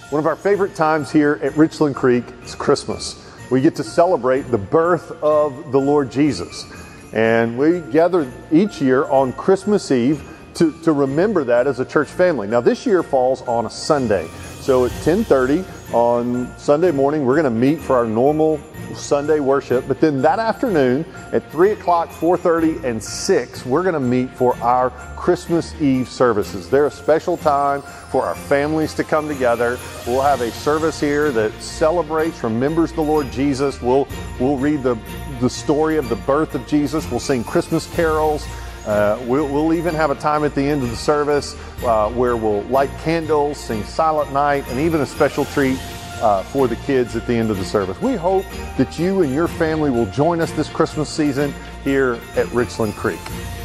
One of our favorite times here at Richland Creek is Christmas. We get to celebrate the birth of the Lord Jesus. And we gather each year on Christmas Eve to remember that as a church family. Now this year falls on a Sunday. So at 10:30 on Sunday morning, we're going to meet for our normal Sunday worship. But then that afternoon at 3 o'clock, 4:30, and 6, we're going to meet for our Christmas Eve services. They're a special time for our families to come together. We'll have a service here that celebrates, remembers the Lord Jesus. We'll read the story of the birth of Jesus. We'll sing Christmas carols. We'll even have a time at the end of the service where we'll light candles, sing Silent Night, and even a special treat for the kids at the end of the service. We hope that you and your family will join us this Christmas season here at Richland Creek.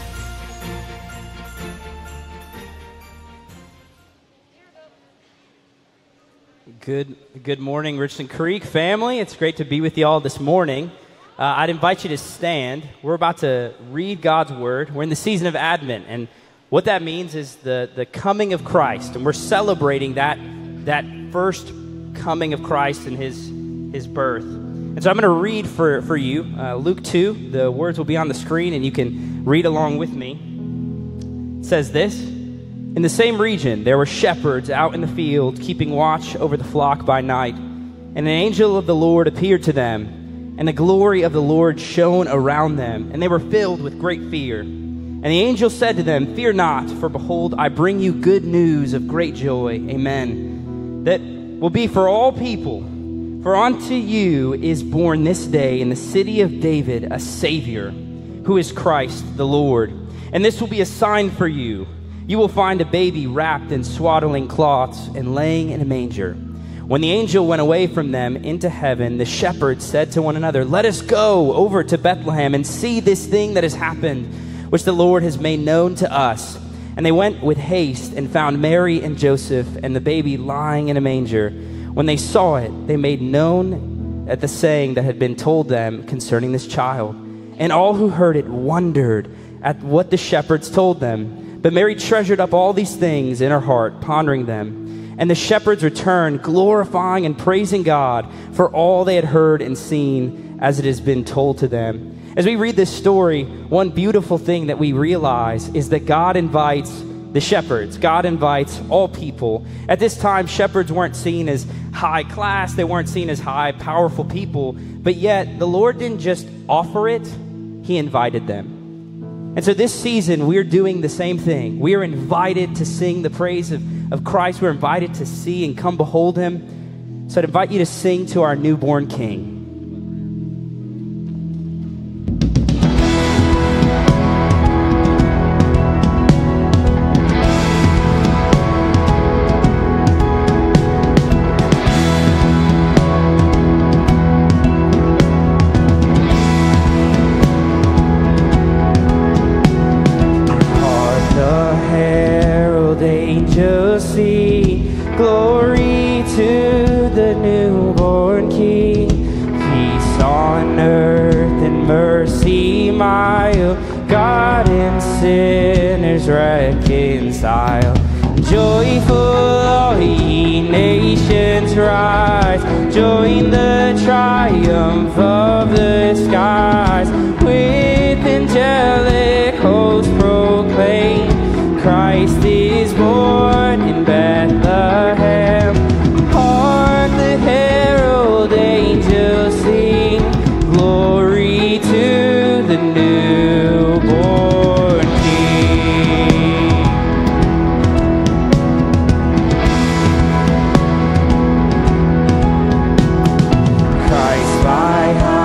Good morning, Richland Creek family. It's great to be with you all this morning. I'd invite you to stand. We're about to read God's Word. We're in the season of Advent, and what that means is the coming of Christ, and we're celebrating that first coming of Christ and His birth. And so I'm going to read for you Luke 2. The words will be on the screen, and you can read along with me. It says this: "In the same region there were shepherds out in the field, keeping watch over the flock by night. And an angel of the Lord appeared to them, and the glory of the Lord shone around them, and they were filled with great fear. And the angel said to them, 'Fear not, for behold, I bring you good news of great joy,' amen, that will be for all people. For unto you is born this day in the city of David a Savior, who is Christ the Lord. And this will be a sign for you. You will find a baby wrapped in swaddling cloths and laying in a manger.' When the angel went away from them into heaven, the shepherds said to one another, 'Let us go over to Bethlehem and see this thing that has happened, which the Lord has made known to us.' And they went with haste and found Mary and Joseph and the baby lying in a manger. When they saw it, they made known at the saying that had been told them concerning this child. And all who heard it wondered at what the shepherds told them. But Mary treasured up all these things in her heart, pondering them. And the shepherds returned, glorifying and praising God for all they had heard and seen as it has been told to them." As we read this story, one beautiful thing that we realize is that God invites the shepherds. God invites all people. At this time, shepherds weren't seen as high class. They weren't seen as high, powerful people. But yet, the Lord didn't just offer it. He invited them. And so this season, we're doing the same thing. We are invited to sing the praise of Christ. We're invited to see and come behold Him. So I'd invite you to sing to our newborn King. Glory to the newborn King, peace on earth and mercy mild, God and sinners reconcile. Joyful all ye nations rise, join the triumph of the skies, with angelic hosts proclaim, Christ is born in Bethlehem. Hark the herald angels sing, glory to the newborn King. Christ by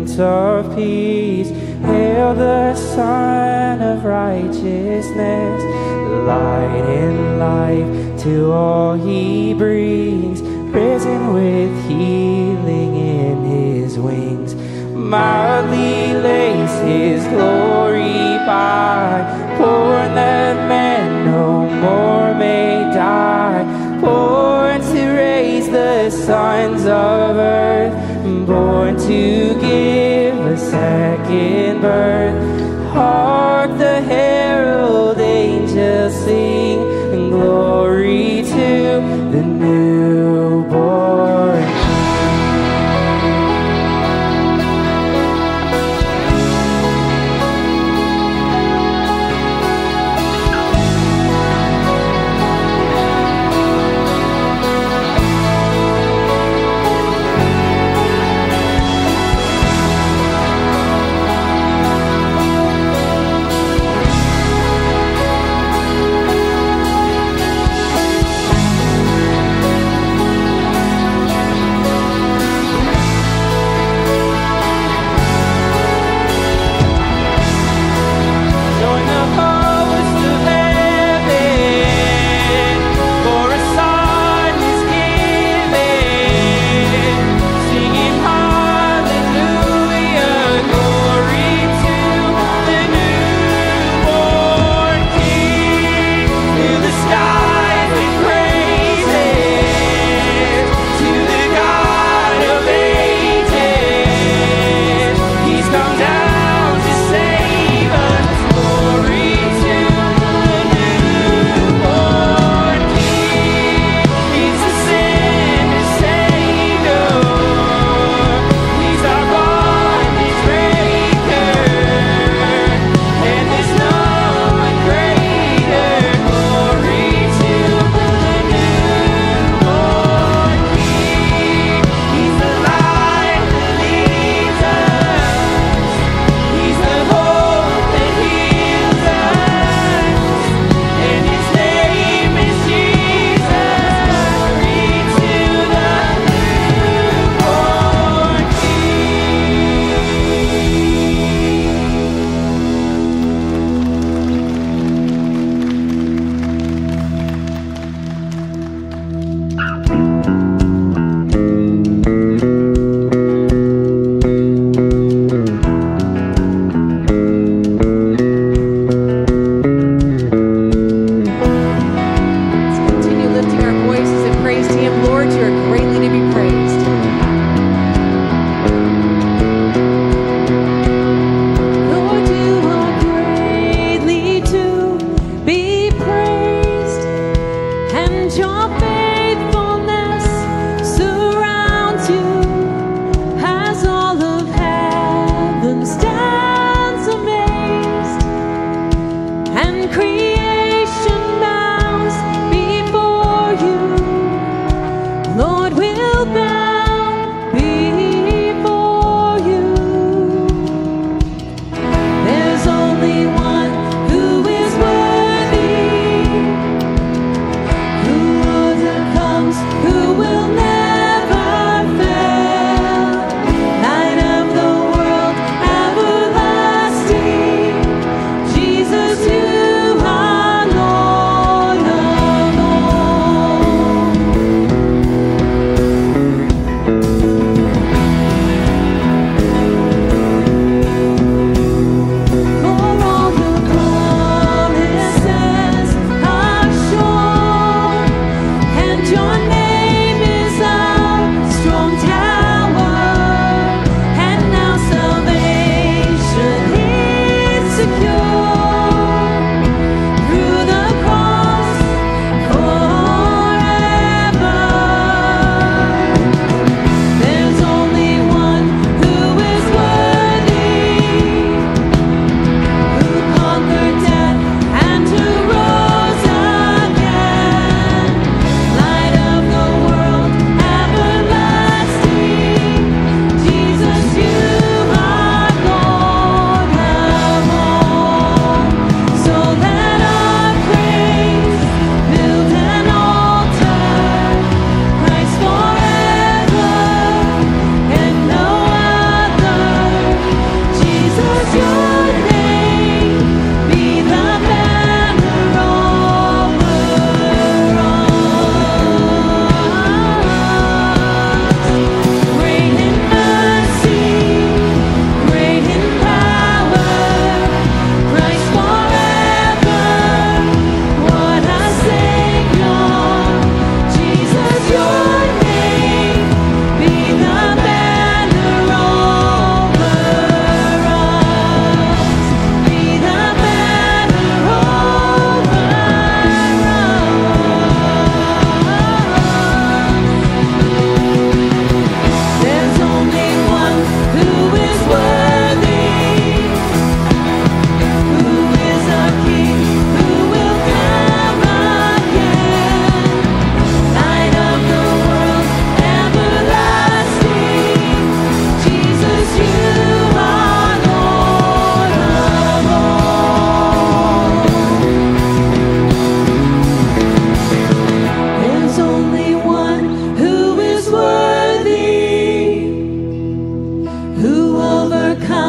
Prince of Peace. Hail the Son of Righteousness, light and life to all he brings, risen with healing in his wings. Mildly lays his glory by, born that man no more may die, born to raise the sons of earth, born to give a second birth. Hark the herald angels sing, and glory to the newborn.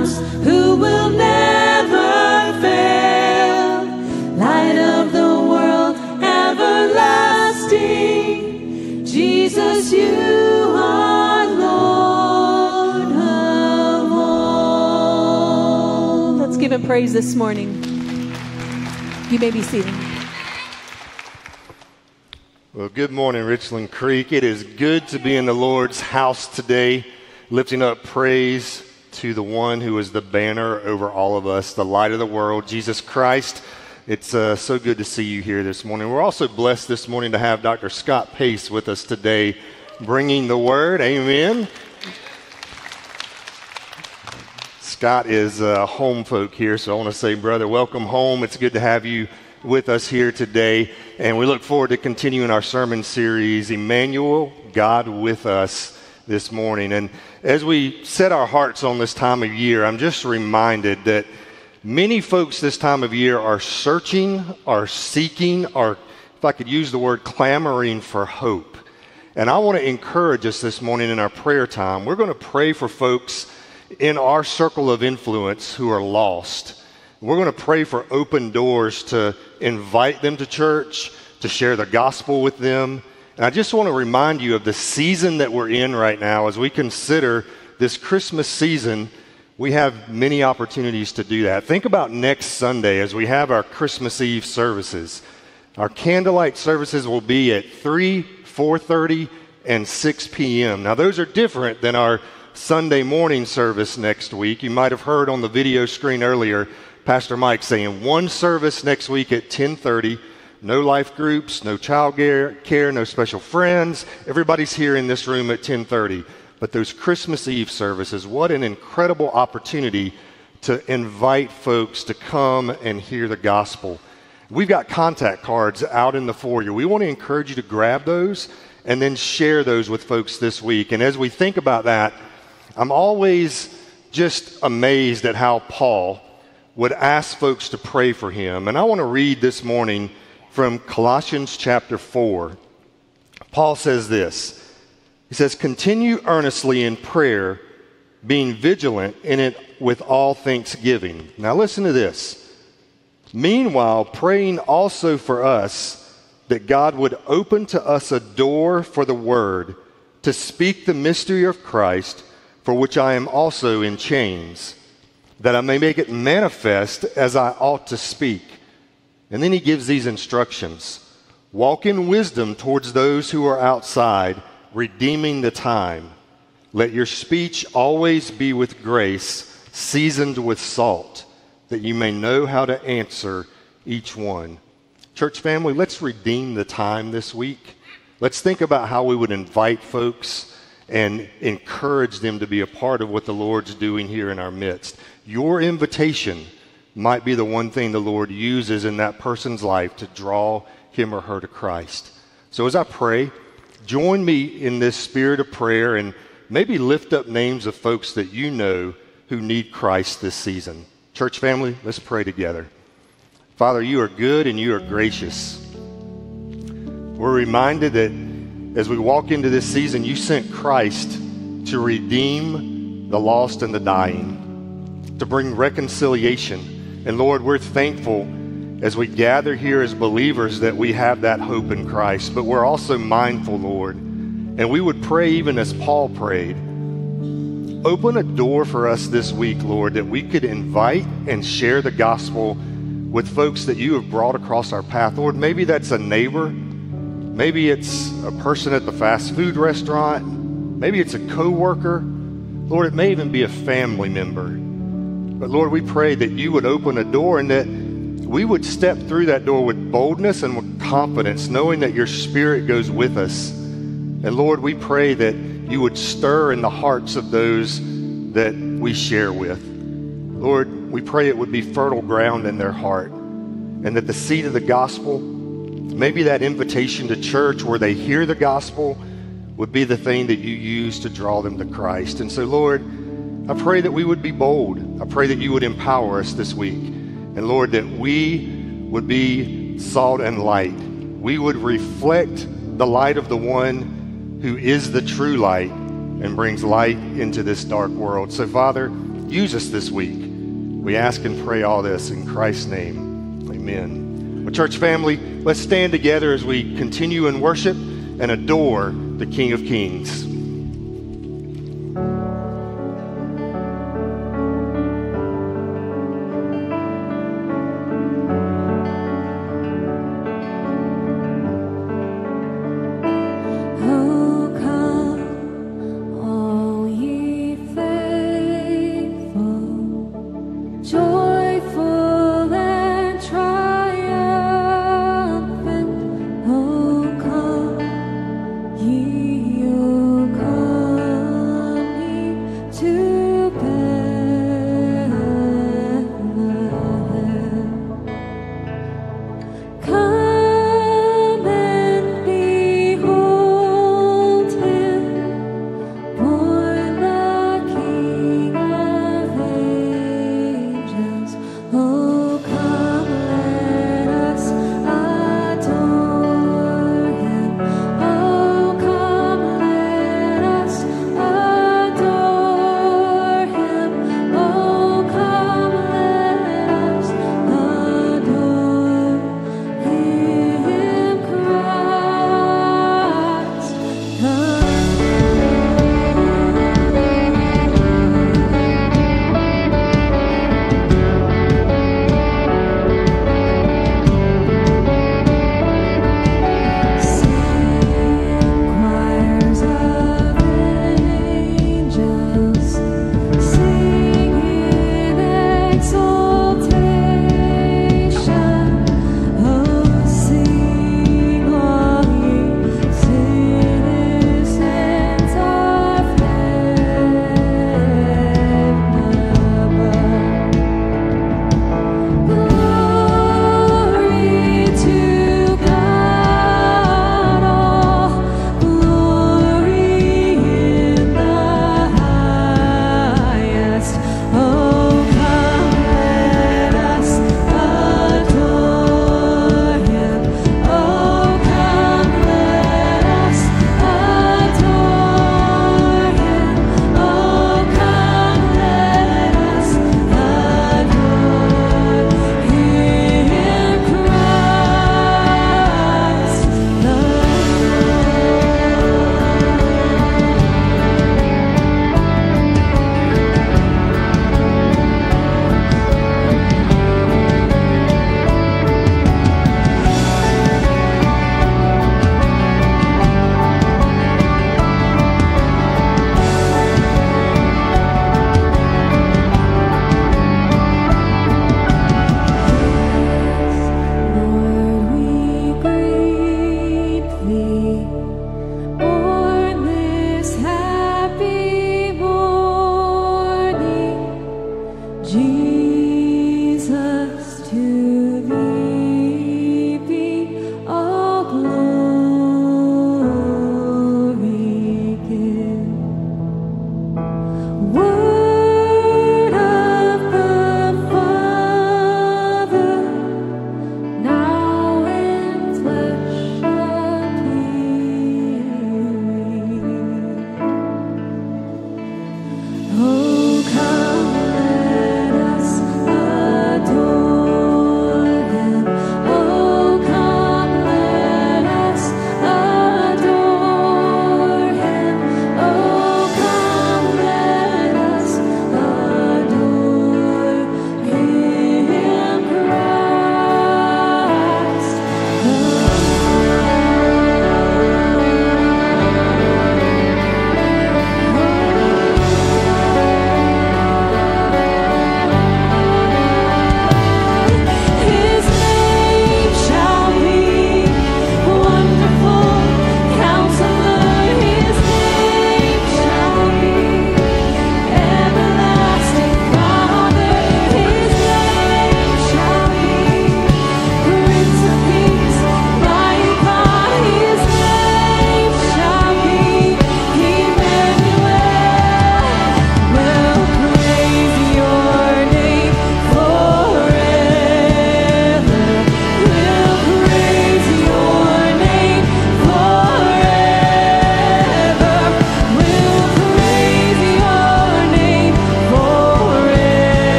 comes, who will never fail. Light of the world, everlasting, Jesus, you are Lord of all. Let's give him praise this morning. You may be seated. Well, good morning, Richland Creek. It is good to be in the Lord's house today, lifting up praise to the one who is the banner over all of us, the light of the world, Jesus Christ. It's so good to see you here this morning. We're also blessed this morning to have Dr. Scott Pace with us today, bringing the word. Amen. Scott is home folk here, so I want to say, brother, welcome home. It's good to have you with us here today, and we look forward to continuing our sermon series, Emmanuel, God with us, this morning. And as we set our hearts on this time of year, I'm just reminded that many folks this time of year are searching, are seeking, are, if I could use the word, clamoring for hope. And I want to encourage us this morning in our prayer time. We're going to pray for folks in our circle of influence who are lost. We're going to pray for open doors to invite them to church, to share the gospel with them. And I just want to remind you of the season that we're in right now. As we consider this Christmas season, we have many opportunities to do that. Think about next Sunday as we have our Christmas Eve services. Our candlelight services will be at 3, 4:30, and 6 p.m. Now, those are different than our Sunday morning service next week. You might have heard on the video screen earlier Pastor Mike saying one service next week at 10:30, no life groups, no child care, no special friends. Everybody's here in this room at 10:30. But those Christmas Eve services, what an incredible opportunity to invite folks to come and hear the gospel. We've got contact cards out in the foyer. We want to encourage you to grab those and then share those with folks this week. And as we think about that, I'm always just amazed at how Paul would ask folks to pray for him. And I want to read this morning from Galatians chapter 4. Paul says this. He says, "Continue earnestly in prayer, being vigilant in it with all thanksgiving." Now listen to this. "Meanwhile, praying also for us that God would open to us a door for the word to speak the mystery of Christ, for which I am also in chains, that I may make it manifest as I ought to speak." And then he gives these instructions. "Walk in wisdom towards those who are outside, redeeming the time. Let your speech always be with grace, seasoned with salt, that you may know how to answer each one." Church family, let's redeem the time this week. Let's think about how we would invite folks and encourage them to be a part of what the Lord's doing here in our midst. Your invitation might be the one thing the Lord uses in that person's life to draw him or her to Christ. So as I pray, join me in this spirit of prayer and maybe lift up names of folks that you know who need Christ this season. Church family, let's pray together. Father, you are good and you are gracious. We're reminded that as we walk into this season, you sent Christ to redeem the lost and the dying, to bring reconciliation. And Lord, we're thankful as we gather here as believers that we have that hope in Christ. But we're also mindful, Lord, and we would pray even as Paul prayed, open a door for us this week, Lord, that we could invite and share the gospel with folks that you have brought across our path. Lord, maybe that's a neighbor. Maybe it's a person at the fast food restaurant. Maybe it's a coworker. Lord, it may even be a family member. But Lord, we pray that you would open a door and that we would step through that door with boldness and with confidence, knowing that your Spirit goes with us. And Lord, we pray that you would stir in the hearts of those that we share with. Lord, we pray it would be fertile ground in their heart, and that the seed of the gospel, maybe that invitation to church where they hear the gospel, would be the thing that you use to draw them to Christ. And so, Lord, I pray that we would be bold. I pray that you would empower us this week. And Lord, that we would be salt and light. We would reflect the light of the one who is the true light and brings light into this dark world. So, Father, use us this week. We ask and pray all this in Christ's name. Amen. Well, church family, let's stand together as we continue in worship and adore the King of Kings.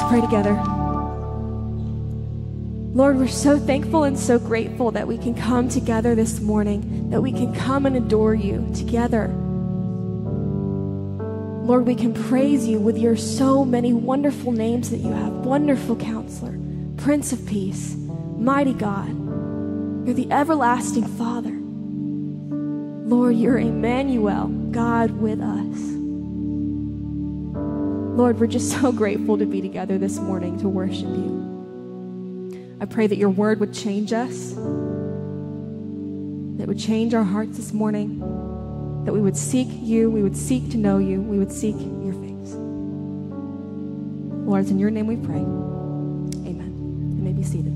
pray together. Lord, we're so thankful and so grateful that we can come together this morning, that we can come and adore you together. Lord, we can praise you with your so many wonderful names that you have. Wonderful Counselor, Prince of Peace, Mighty God. You're the everlasting Father. Lord, you're Emmanuel, God with us. Lord, we're just so grateful to be together this morning to worship you. I pray that your word would change us, that it would change our hearts this morning, that we would seek you, we would seek to know you, we would seek your face. Lord, it's in your name we pray. Amen. You may be seated.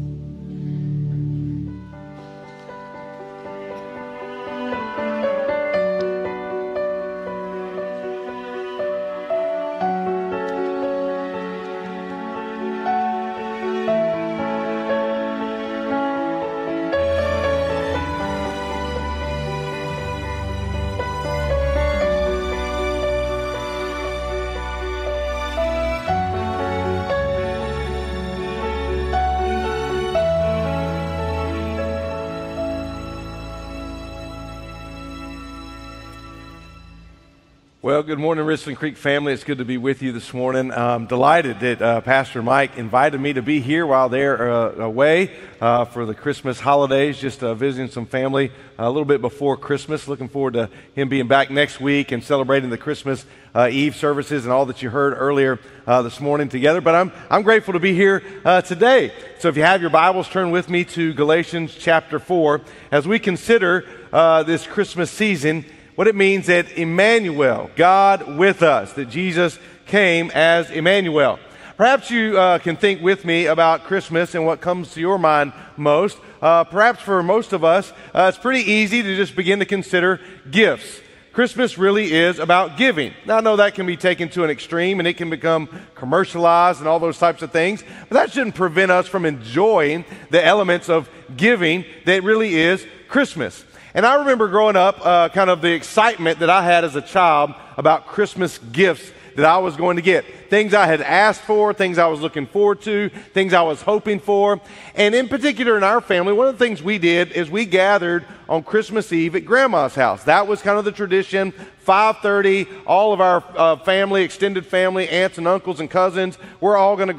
Well, good morning, Richland Creek family. It's good to be with you this morning. I'm delighted that Pastor Mike invited me to be here while they're away for the Christmas holidays, just visiting some family a little bit before Christmas. Looking forward to him being back next week and celebrating the Christmas Eve services and all that you heard earlier this morning together. But I'm grateful to be here today. So if you have your Bibles, turn with me to Galatians chapter 4 as we consider this Christmas season, what it means that Emmanuel, God with us, that Jesus came as Emmanuel. Perhaps you can think with me about Christmas and what comes to your mind most. Perhaps for most of us, it's pretty easy to just begin to consider gifts. Christmas really is about giving. Now, I know that can be taken to an extreme and it can become commercialized and all those types of things, but that shouldn't prevent us from enjoying the elements of giving that really is Christmas. And I remember growing up, kind of the excitement that I had as a child about Christmas gifts that I was going to get. Things I had asked for, things I was looking forward to, things I was hoping for. And in particular in our family, one of the things we did is we gathered on Christmas Eve at Grandma's house. That was kind of the tradition. 5:30, all of our family, extended family, aunts and uncles and cousins, we're all going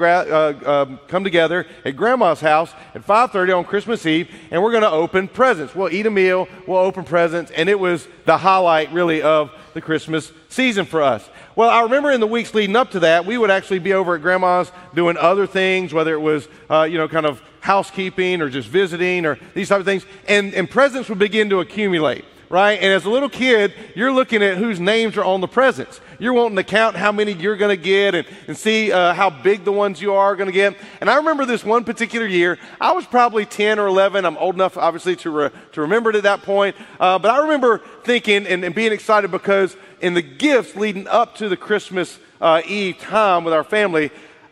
to come together at Grandma's house at 5:30 on Christmas Eve, and we're going to open presents. We'll eat a meal, we'll open presents, and it was the highlight really of the Christmas season for us. Well, I remember in the weeks leading up to that, we would actually be over at Grandma's doing other things, whether it was, kind of housekeeping or just visiting or these type of things, and presents would begin to accumulate, right? And as a little kid, you're looking at whose names are on the presents. You're wanting to count how many you're going to get and see how big the ones you are going to get. And I remember this one particular year, I was probably 10 or 11. I'm old enough, obviously, to remember it at that point. But I remember thinking and being excited because in the gifts leading up to the Christmas Eve time with our family,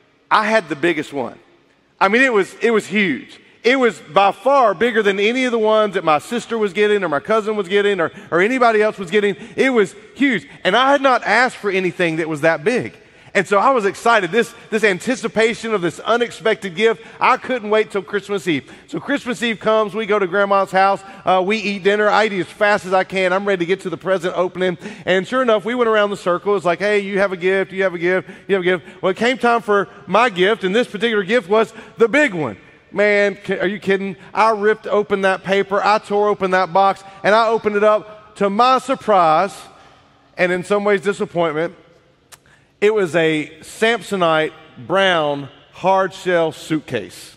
I had the biggest one. I mean, it was huge. It was by far bigger than any of the ones that my sister was getting or my cousin was getting or anybody else was getting. It was huge. And I had not asked for anything that was that big. And so I was excited. This anticipation of this unexpected gift, I couldn't wait till Christmas Eve. So Christmas Eve comes, we go to Grandma's house, we eat dinner. I eat as fast as I can. I'm ready to get to the present opening. And sure enough, we went around the circle. It's like, hey, you have a gift, you have a gift, you have a gift. Well, it came time for my gift, and this particular gift was the big one. Man, are you kidding? I ripped open that paper, I tore open that box, and I opened it up to my surprise, and in some ways disappointment. It was a Samsonite brown hard-shell suitcase.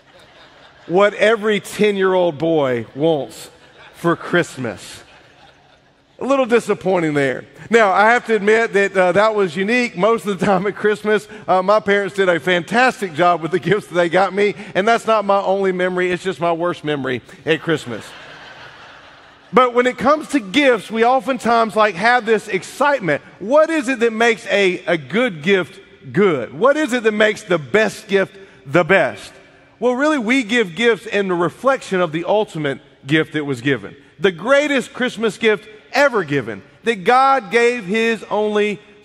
What every 10-year-old boy wants for Christmas. A little disappointing there. Now, I have to admit that that was unique. Most of the time at Christmas, my parents did a fantastic job with the gifts that they got me, and that's not my only memory. It's just my worst memory at Christmas. But when it comes to gifts, we oftentimes have this excitement. What is it that makes a good gift good? What is it that makes the best gift the best? Well, really, we give gifts in the reflection of the ultimate gift that was given. The greatest Christmas gift ever given, that God gave His only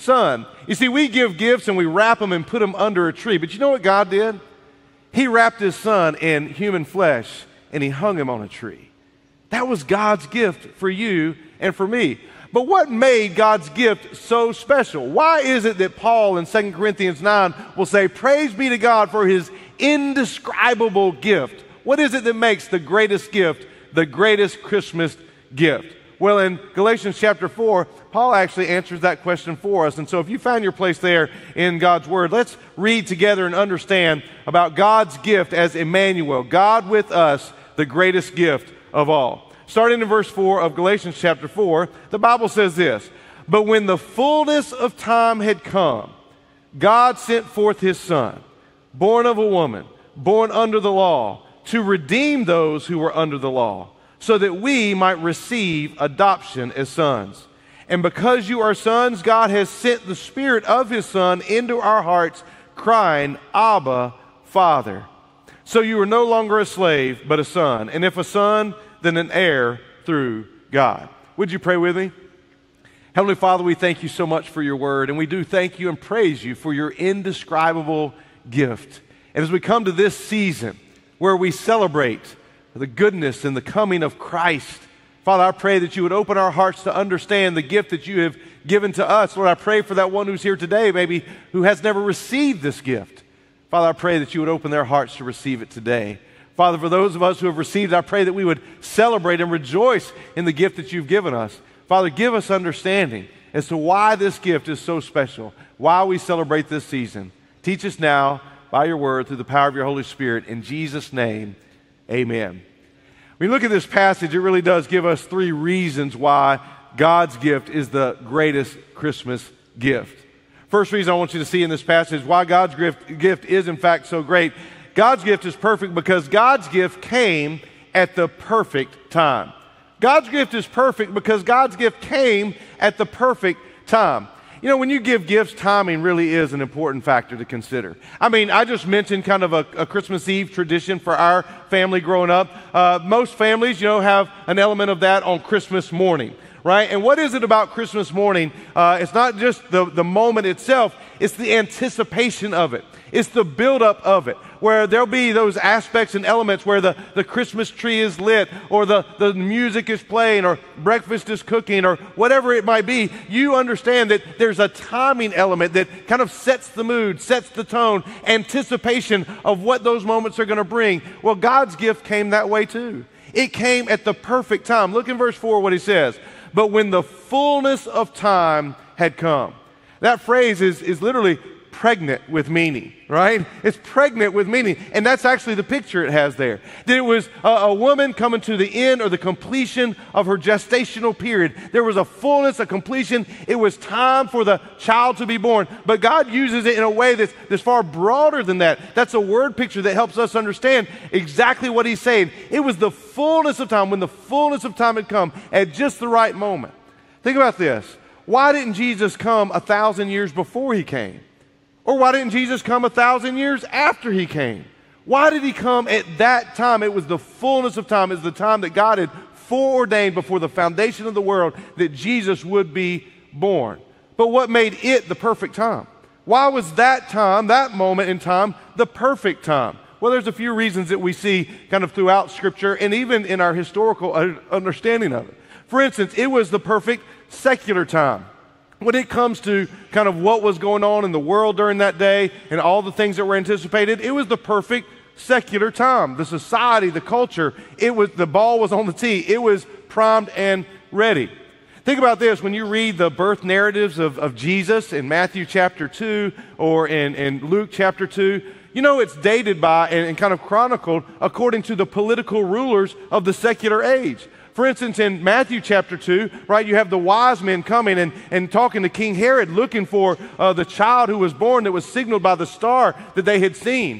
Son. You see, we give gifts and we wrap them and put them under a tree. But you know what God did? He wrapped his Son in human flesh and he hung him on a tree. That was God's gift for you and for me. But what made God's gift so special? Why is it that Paul in 2 Corinthians 9 will say, praise be to God for his indescribable gift? What is it that makes the greatest gift the greatest Christmas gift? Well, in Galatians chapter 4, Paul actually answers that question for us. And so if you found your place there in God's Word, let's read together and understand about God's gift as Emmanuel, God with us, the greatest gift of all. Starting in verse 4 of Galatians chapter 4, the Bible says this, but when the fullness of time had come, God sent forth his Son, born of a woman, born under the law, to redeem those who were under the law, so that we might receive adoption as sons. And because you are sons, God has sent the Spirit of his Son into our hearts, crying, Abba, Father. So you are no longer a slave, but a son. And if a son, then an heir through God. Would you pray with me? Heavenly Father, we thank you so much for your word, and we do thank you and praise you for your indescribable gift. And as we come to this season where we celebrate the goodness and the coming of Christ, Father, I pray that you would open our hearts to understand the gift that you have given to us. Lord, I pray for that one who's here today, maybe who has never received this gift. Father, I pray that you would open their hearts to receive it today. Father, for those of us who have received it, I pray that we would celebrate and rejoice in the gift that you've given us. Father, give us understanding as to why this gift is so special, why we celebrate this season. Teach us now by your word through the power of your Holy Spirit. In Jesus' name, amen. When you look at this passage, it really does give us three reasons why God's gift is the greatest Christmas gift. First reason I want you to see in this passage is why God's gift is in fact so great. God's gift is perfect because God's gift came at the perfect time. God's gift is perfect because God's gift came at the perfect time. You know, when you give gifts, timing really is an important factor to consider. I mean, I just mentioned kind of a Christmas Eve tradition for our family growing up. Most families, have an element of that on Christmas morning, right? And what is it about Christmas morning? It's not just the moment itself, it's the anticipation of it. It's the buildup of it, where there'll be those aspects and elements where the Christmas tree is lit, or the music is playing, or breakfast is cooking, or whatever it might be. You understand that there's a timing element that kind of sets the mood, sets the tone, anticipation of what those moments are going to bring. Well, God's gift came that way too. It came at the perfect time. Look in verse 4 what he says. But when the fullness of time had come. That phrase is literally pregnant with meaning, right? It's pregnant with meaning. And that's actually the picture it has there. That it was a woman coming to the end or the completion of her gestational period. There was a fullness, a completion. It was time for the child to be born. But God uses it in a way that's far broader than that. That's a word picture that helps us understand exactly what he's saying. It was the fullness of time, when the fullness of time had come at just the right moment. Think about this. Why didn't Jesus come 1,000 years before he came? Or why didn't Jesus come 1,000 years after he came? Why did he come at that time? It was the fullness of time. It was the time that God had foreordained before the foundation of the world that Jesus would be born. But what made it the perfect time? Why was that time, that moment in time, the perfect time? Well, there's a few reasons that we see kind of throughout Scripture and even in our historical understanding of it. For instance, it was the perfect secular time. When it comes to kind of what was going on in the world during that day and all the things that were anticipated, it was the perfect secular time. The society, the culture, the ball was on the tee. It was primed and ready. Think about this. When you read the birth narratives of Jesus in Matthew chapter 2 or in Luke chapter 2, it's dated by and kind of chronicled according to the political rulers of the secular age. For instance, in Matthew chapter 2, right, you have the wise men coming and talking to King Herod, looking for the child who was born that was signaled by the star that they had seen.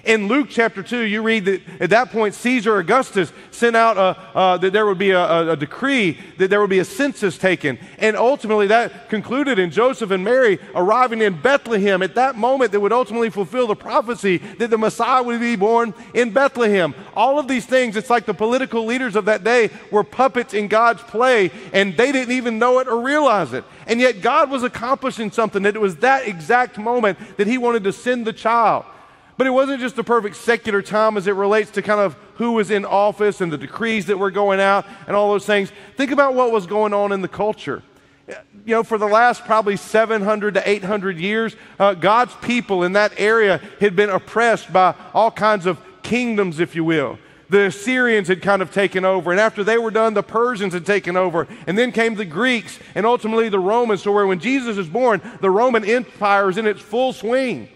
In Luke chapter 2, you read that at that point, Caesar Augustus sent out that there would be a decree that there would be a census taken. And ultimately that concluded in Joseph and Mary arriving in Bethlehem at that moment that would ultimately fulfill the prophecy that the Messiah would be born in Bethlehem. All of these things, it's like the political leaders of that day were puppets in God's play, and they didn't even know it or realize it. And yet God was accomplishing something, that it was that exact moment that he wanted to send the child. But it wasn't just a perfect secular time as it relates to kind of who was in office and the decrees that were going out and all those things. Think about what was going on in the culture. You know, for the last probably 700 to 800 years, God's people in that area had been oppressed by all kinds of kingdoms, if you will. The Assyrians had kind of taken over, and after they were done, the Persians had taken over, and then came the Greeks, and ultimately the Romans. So where when Jesus is born, the Roman Empire is in its full swing.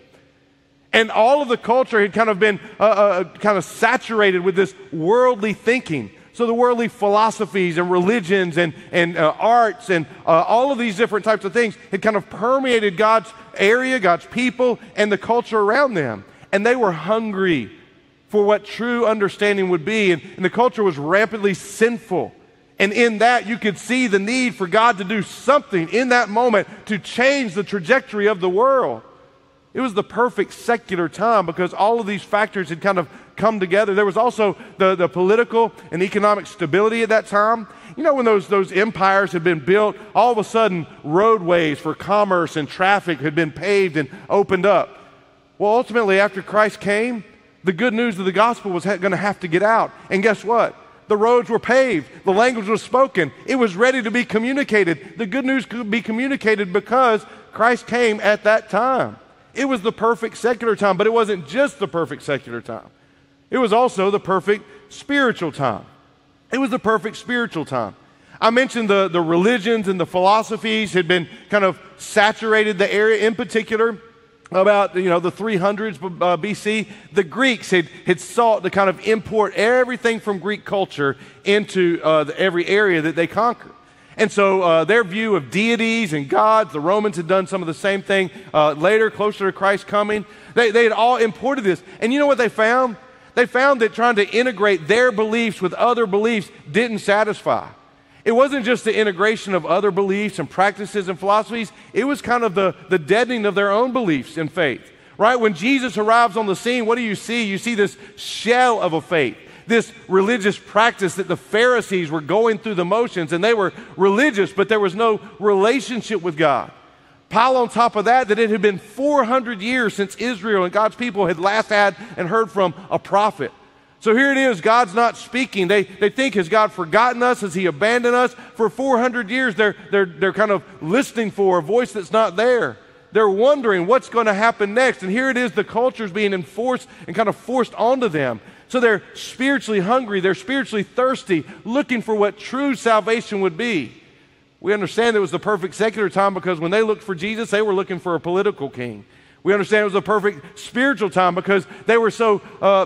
And all of the culture had kind of been kind of saturated with this worldly thinking. So the worldly philosophies and religions and arts and all of these different types of things had kind of permeated God's area, God's people, and the culture around them. And they were hungry for what true understanding would be. And the culture was rampantly sinful. And in that, you could see the need for God to do something in that moment to change the trajectory of the world. It was the perfect secular time because all of these factors had kind of come together. There was also the political and economic stability at that time. You know, when those empires had been built, all of a sudden roadways for commerce and traffic had been paved and opened up. Well, ultimately, after Christ came, the good news of the gospel was going to have to get out. And guess what? The roads were paved. The language was spoken. It was ready to be communicated. The good news could be communicated because Christ came at that time. It was the perfect secular time, but it wasn't just the perfect secular time. It was also the perfect spiritual time. It was the perfect spiritual time. I mentioned the religions and the philosophies had been kind of saturated the area. In particular, about the 300s BC, the Greeks had sought to kind of import everything from Greek culture into every area that they conquered. And so their view of deities and gods, the Romans had done some of the same thing later, closer to Christ's coming. They had all imported this. And you know what they found? They found that trying to integrate their beliefs with other beliefs didn't satisfy. It wasn't just the integration of other beliefs and practices and philosophies. It was kind of the deadening of their own beliefs and faith. Right? When Jesus arrives on the scene, what do you see? You see this shell of a faith. This religious practice that the Pharisees were going through the motions, and they were religious, but there was no relationship with God. Pile on top of that it had been 400 years since Israel and God's people had last had and heard from a prophet. So here it is, God's not speaking. They think, has God forgotten us? Has he abandoned us? For 400 years, they're kind of listening for a voice that's not there. They're wondering what's going to happen next. And here it is, the culture's being enforced and kind of forced onto them. So they're spiritually hungry, they're spiritually thirsty, looking for what true salvation would be. We understand it was the perfect secular time because when they looked for Jesus, they were looking for a political king. We understand it was a perfect spiritual time because they were so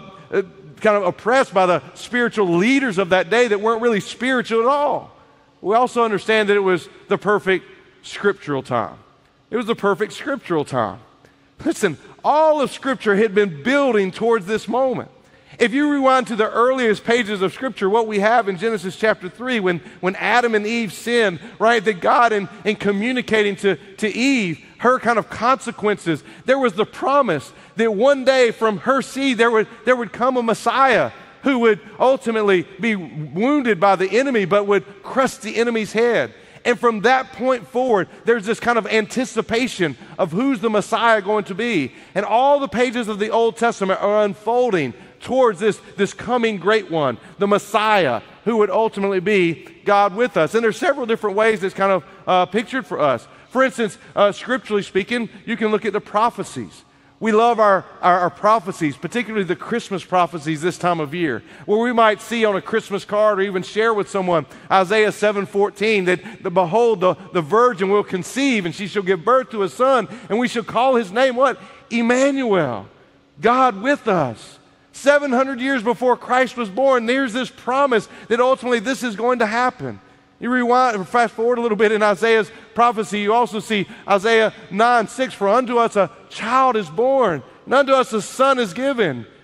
kind of oppressed by the spiritual leaders of that day that weren't really spiritual at all. We also understand that it was the perfect scriptural time. It was the perfect scriptural time. Listen, all of Scripture had been building towards this moment. If you rewind to the earliest pages of Scripture, what we have in Genesis chapter 3, when Adam and Eve sinned, right, that God in communicating to Eve, her kind of consequences, there was the promise that one day from her seed there would come a Messiah who would ultimately be wounded by the enemy but would crush the enemy's head. And from that point forward, there's this kind of anticipation of who's the Messiah going to be. And all the pages of the Old Testament are unfolding towards this coming great one, the Messiah, who would ultimately be God with us. And there's several different ways that's kind of pictured for us. For instance, scripturally speaking, you can look at the prophecies. We love our prophecies, particularly the Christmas prophecies this time of year, where we might see on a Christmas card or even share with someone Isaiah 7:14 that behold, the virgin will conceive and she shall give birth to a son, and we shall call his name what? Emmanuel, God with us. 700 years before Christ was born, there's this promise that ultimately this is going to happen. You rewind or fast forward a little bit in Isaiah's prophecy, you also see Isaiah 9:6, for unto us a child is born, and unto us a son is given,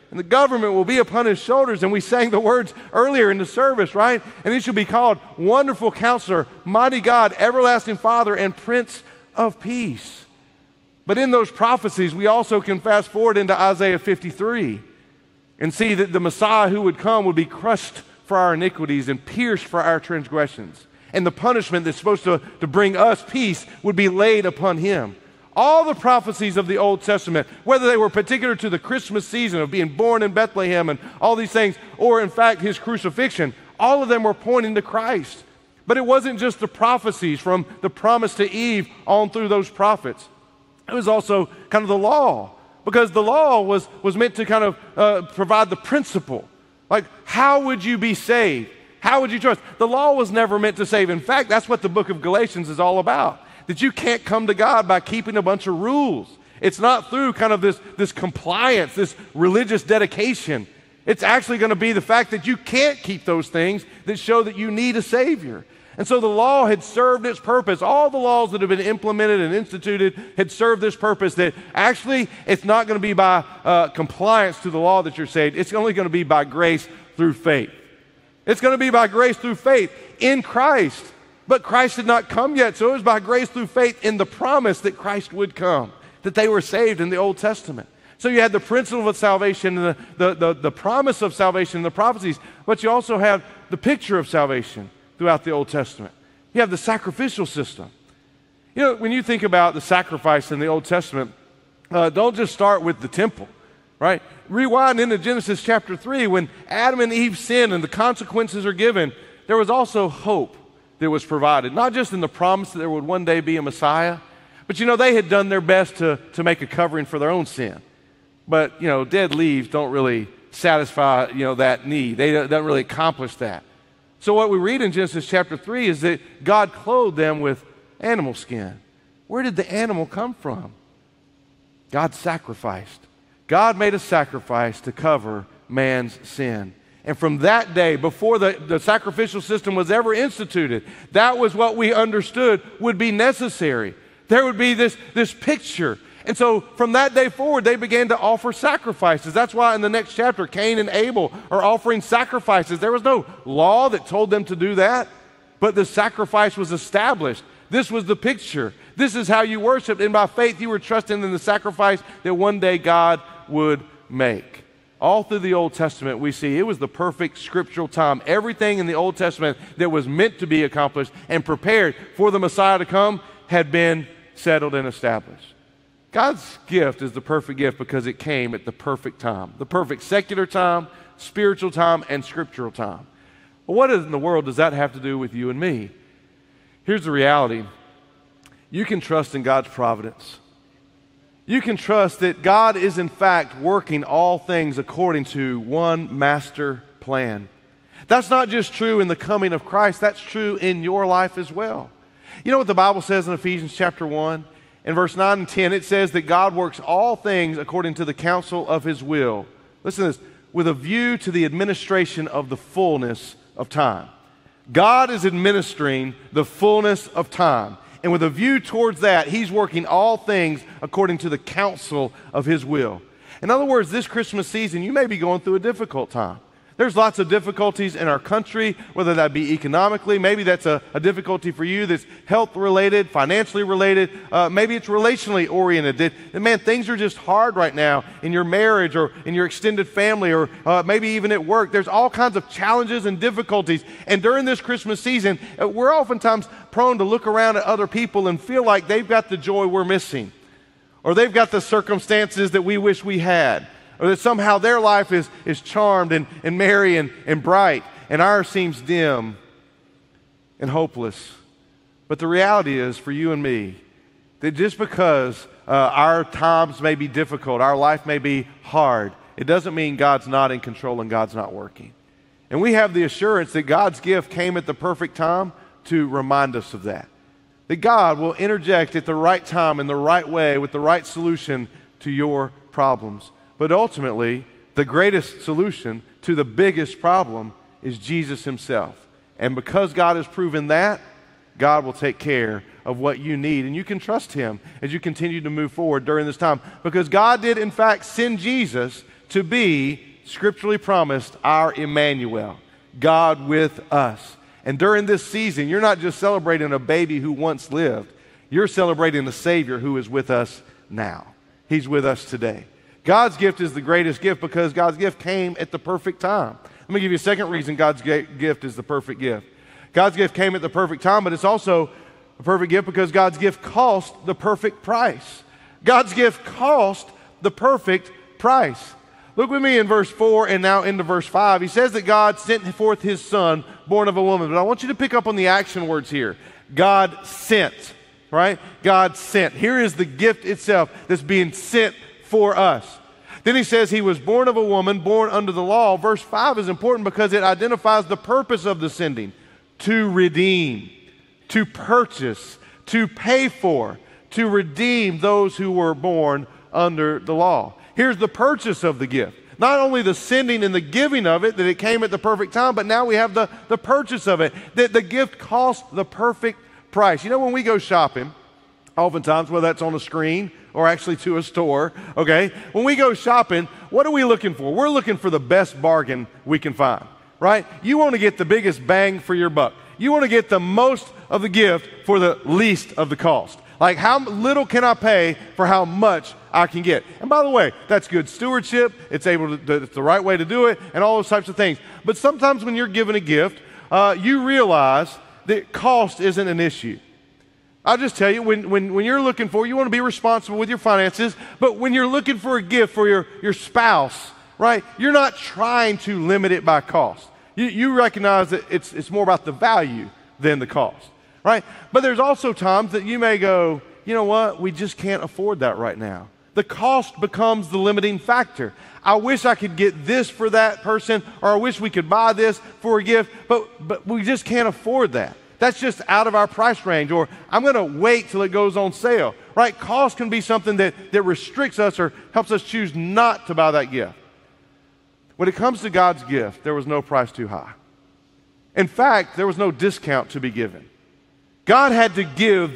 and the government will be upon his shoulders. And we sang the words earlier in the service, right? And he shall be called Wonderful Counselor, Mighty God, Everlasting Father, and Prince of Peace. But in those prophecies, we also can fast forward into Isaiah 53 and see that the Messiah who would come would be crushed for our iniquities and pierced for our transgressions. And the punishment that's supposed to bring us peace would be laid upon him. All the prophecies of the Old Testament, whether they were particular to the Christmas season of being born in Bethlehem and all these things, or in fact his crucifixion, all of them were pointing to Christ. But it wasn't just the prophecies from the promise to Eve on through those prophets. It was also kind of the law, because the law was meant to kind of provide the principle. Like, how would you be saved? How would you trust? The law was never meant to save. In fact, that's what the book of Galatians is all about, that you can't come to God by keeping a bunch of rules. It's not through kind of this compliance, this religious dedication. It's actually going to be the fact that you can't keep those things that show that you need a Savior. And so the law had served its purpose. All the laws that have been implemented and instituted had served this purpose, that actually it's not going to be by compliance to the law that you're saved. It's only going to be by grace through faith. It's going to be by grace through faith in Christ. But Christ had not come yet, so it was by grace through faith in the promise that Christ would come, that they were saved in the Old Testament. So you had the principle of salvation and the promise of salvation in the prophecies, but you also have the picture of salvation throughout the Old Testament. You have the sacrificial system. You know, when you think about the sacrifice in the Old Testament, don't just start with the temple, right? Rewind into Genesis chapter 3, when Adam and Eve sinned and the consequences are given, there was also hope that was provided, not just in the promise that there would one day be a Messiah, but you know, they had done their best to make a covering for their own sin. But, you know, dead leaves don't really satisfy, you know, that need. They don't really accomplish that. So what we read in Genesis chapter 3 is that God clothed them with animal skin. Where did the animal come from? God sacrificed. God made a sacrifice to cover man's sin. And from that day, before the sacrificial system was ever instituted, that was what we understood would be necessary. There would be this picture. And so from that day forward, they began to offer sacrifices. That's why in the next chapter, Cain and Abel are offering sacrifices. There was no law that told them to do that, but the sacrifice was established. This was the picture. This is how you worshiped, and by faith you were trusting in the sacrifice that one day God would make. All through the Old Testament, we see it was the perfect scriptural time. Everything in the Old Testament that was meant to be accomplished and prepared for the Messiah to come had been settled and established. God's gift is the perfect gift because it came at the perfect time, the perfect secular time, spiritual time, and scriptural time. Well, what in the world does that have to do with you and me? Here's the reality. You can trust in God's providence. You can trust that God is in fact working all things according to one master plan. That's not just true in the coming of Christ, that's true in your life as well. You know what the Bible says in Ephesians chapter 1? In verse 9 and 10, it says that God works all things according to the counsel of his will. Listen to this, with a view to the administration of the fullness of time. God is administering the fullness of time. And with a view towards that, he's working all things according to the counsel of his will. In other words, this Christmas season, you may be going through a difficult time. There's lots of difficulties in our country, whether that be economically. Maybe that's a difficulty for you that's health-related, financially related. Maybe it's relationally oriented. Man, things are just hard right now in your marriage or in your extended family or maybe even at work. There's all kinds of challenges and difficulties. And during this Christmas season, we're oftentimes prone to look around at other people and feel like they've got the joy we're missing, or they've got the circumstances that we wish we had, or that somehow their life is charmed and merry and bright, and ours seems dim and hopeless. But the reality is, for you and me, that just because our times may be difficult, our life may be hard, it doesn't mean God's not in control and God's not working. And we have the assurance that God's gift came at the perfect time to remind us of that. That God will interject at the right time in the right way with the right solution to your problems. But ultimately, the greatest solution to the biggest problem is Jesus himself. And because God has proven that, God will take care of what you need. And you can trust him as you continue to move forward during this time. Because God did, in fact, send Jesus to be, scripturally promised, our Emmanuel, God with us. And during this season, you're not just celebrating a baby who once lived, you're celebrating the Savior who is with us now. He's with us today. God's gift is the greatest gift because God's gift came at the perfect time. Let me give you a second reason God's gift is the perfect gift. God's gift came at the perfect time, but it's also a perfect gift because God's gift cost the perfect price. God's gift cost the perfect price. Look with me in verse 4 and now into verse 5. He says that God sent forth his Son, born of a woman. But I want you to pick up on the action words here. God sent, right? God sent. Here is the gift itself that's being sent for us. Then he says he was born of a woman, born under the law. Verse 5 is important because it identifies the purpose of the sending: to redeem, to purchase, to pay for, to redeem those who were born under the law. Here's the purchase of the gift. Not only the sending and the giving of it, that it came at the perfect time, but now we have the purchase of it, that the gift cost the perfect price. You know, when we go shopping, oftentimes, whether that's on a screen or actually to a store, okay, when we go shopping, what are we looking for? We're looking for the best bargain we can find, right? You want to get the biggest bang for your buck. You want to get the most of the gift for the least of the cost. Like, how little can I pay for how much I can get? And by the way, that's good stewardship. It's the right way to do it, and all those types of things. But sometimes when you're given a gift, you realize that cost isn't an issue. I'll just tell you, when you're looking for, you want to be responsible with your finances, but when you're looking for a gift for your spouse, right, you're not trying to limit it by cost. You recognize that it's more about the value than the cost. Right? But there's also times that you may go, you know what, we just can't afford that right now. The cost becomes the limiting factor. I wish I could get this for that person, or I wish we could buy this for a gift, but we just can't afford that. That's just out of our price range, or I'm going to wait till it goes on sale. Right? Cost can be something that restricts us or helps us choose not to buy that gift. When it comes to God's gift, there was no price too high. In fact, there was no discount to be given. God had to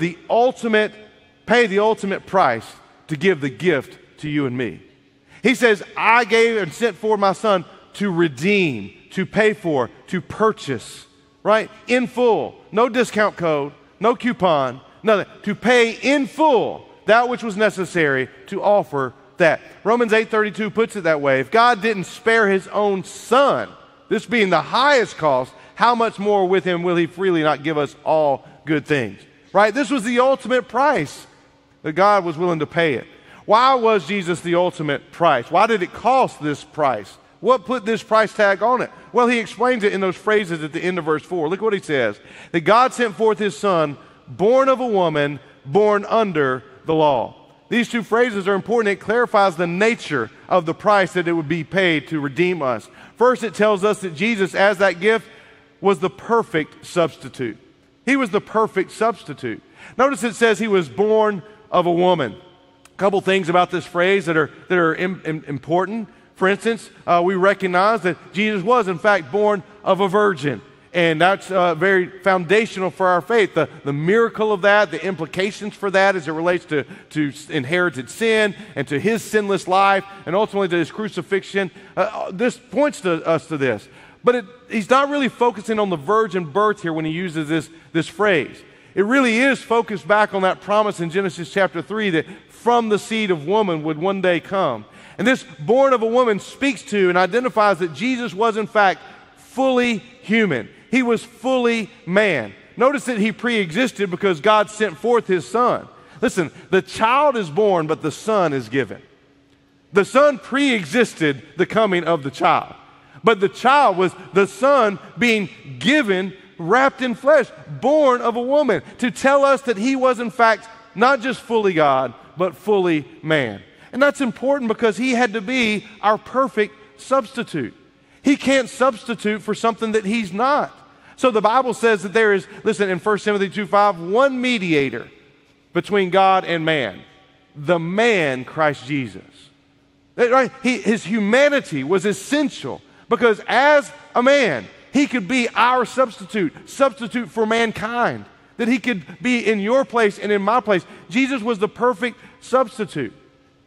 pay the ultimate price to give the gift to you and me. He says, I gave and sent forth my Son to redeem, to pay for, to purchase, right? In full. No discount code, no coupon, nothing. To pay in full that which was necessary to offer that. Romans 8:32 puts it that way. If God didn't spare his own Son, this being the highest cost, how much more with him will he freely not give us all good things? Right? This was the ultimate price that God was willing to pay it. Why was Jesus the ultimate price? Why did it cost this price? What put this price tag on it? Well, he explains it in those phrases at the end of verse 4. Look what he says. That God sent forth his Son, born of a woman, born under the law. These two phrases are important. It clarifies the nature of the price that it would be paid to redeem us. First, it tells us that Jesus, as that gift, was the perfect substitute. He was the perfect substitute. Notice it says he was born of a woman. A couple things about this phrase that are important. For instance, we recognize that Jesus was, in fact, born of a virgin. And that's very foundational for our faith. The miracle of that, the implications for that as it relates to inherited sin and to his sinless life and ultimately to his crucifixion. This points to us to this. But he's not really focusing on the virgin birth here when he uses this phrase. It really is focused back on that promise in Genesis chapter 3 that from the seed of woman would one day come. And this born of a woman speaks to and identifies that Jesus was in fact fully human. He was fully man. Notice that he pre-existed because God sent forth his Son. Listen, the child is born, but the Son is given. The Son pre-existed the coming of the child. But the child was the Son being given, wrapped in flesh, born of a woman, to tell us that he was in fact not just fully God, but fully man. And that's important because he had to be our perfect substitute. He can't substitute for something that he's not. So the Bible says that there is, listen, in 1 Timothy 2:5, one mediator between God and man, the man Christ Jesus. Right? His humanity was essential because as a man, he could be our substitute for mankind, that he could be in your place and in my place. Jesus was the perfect substitute.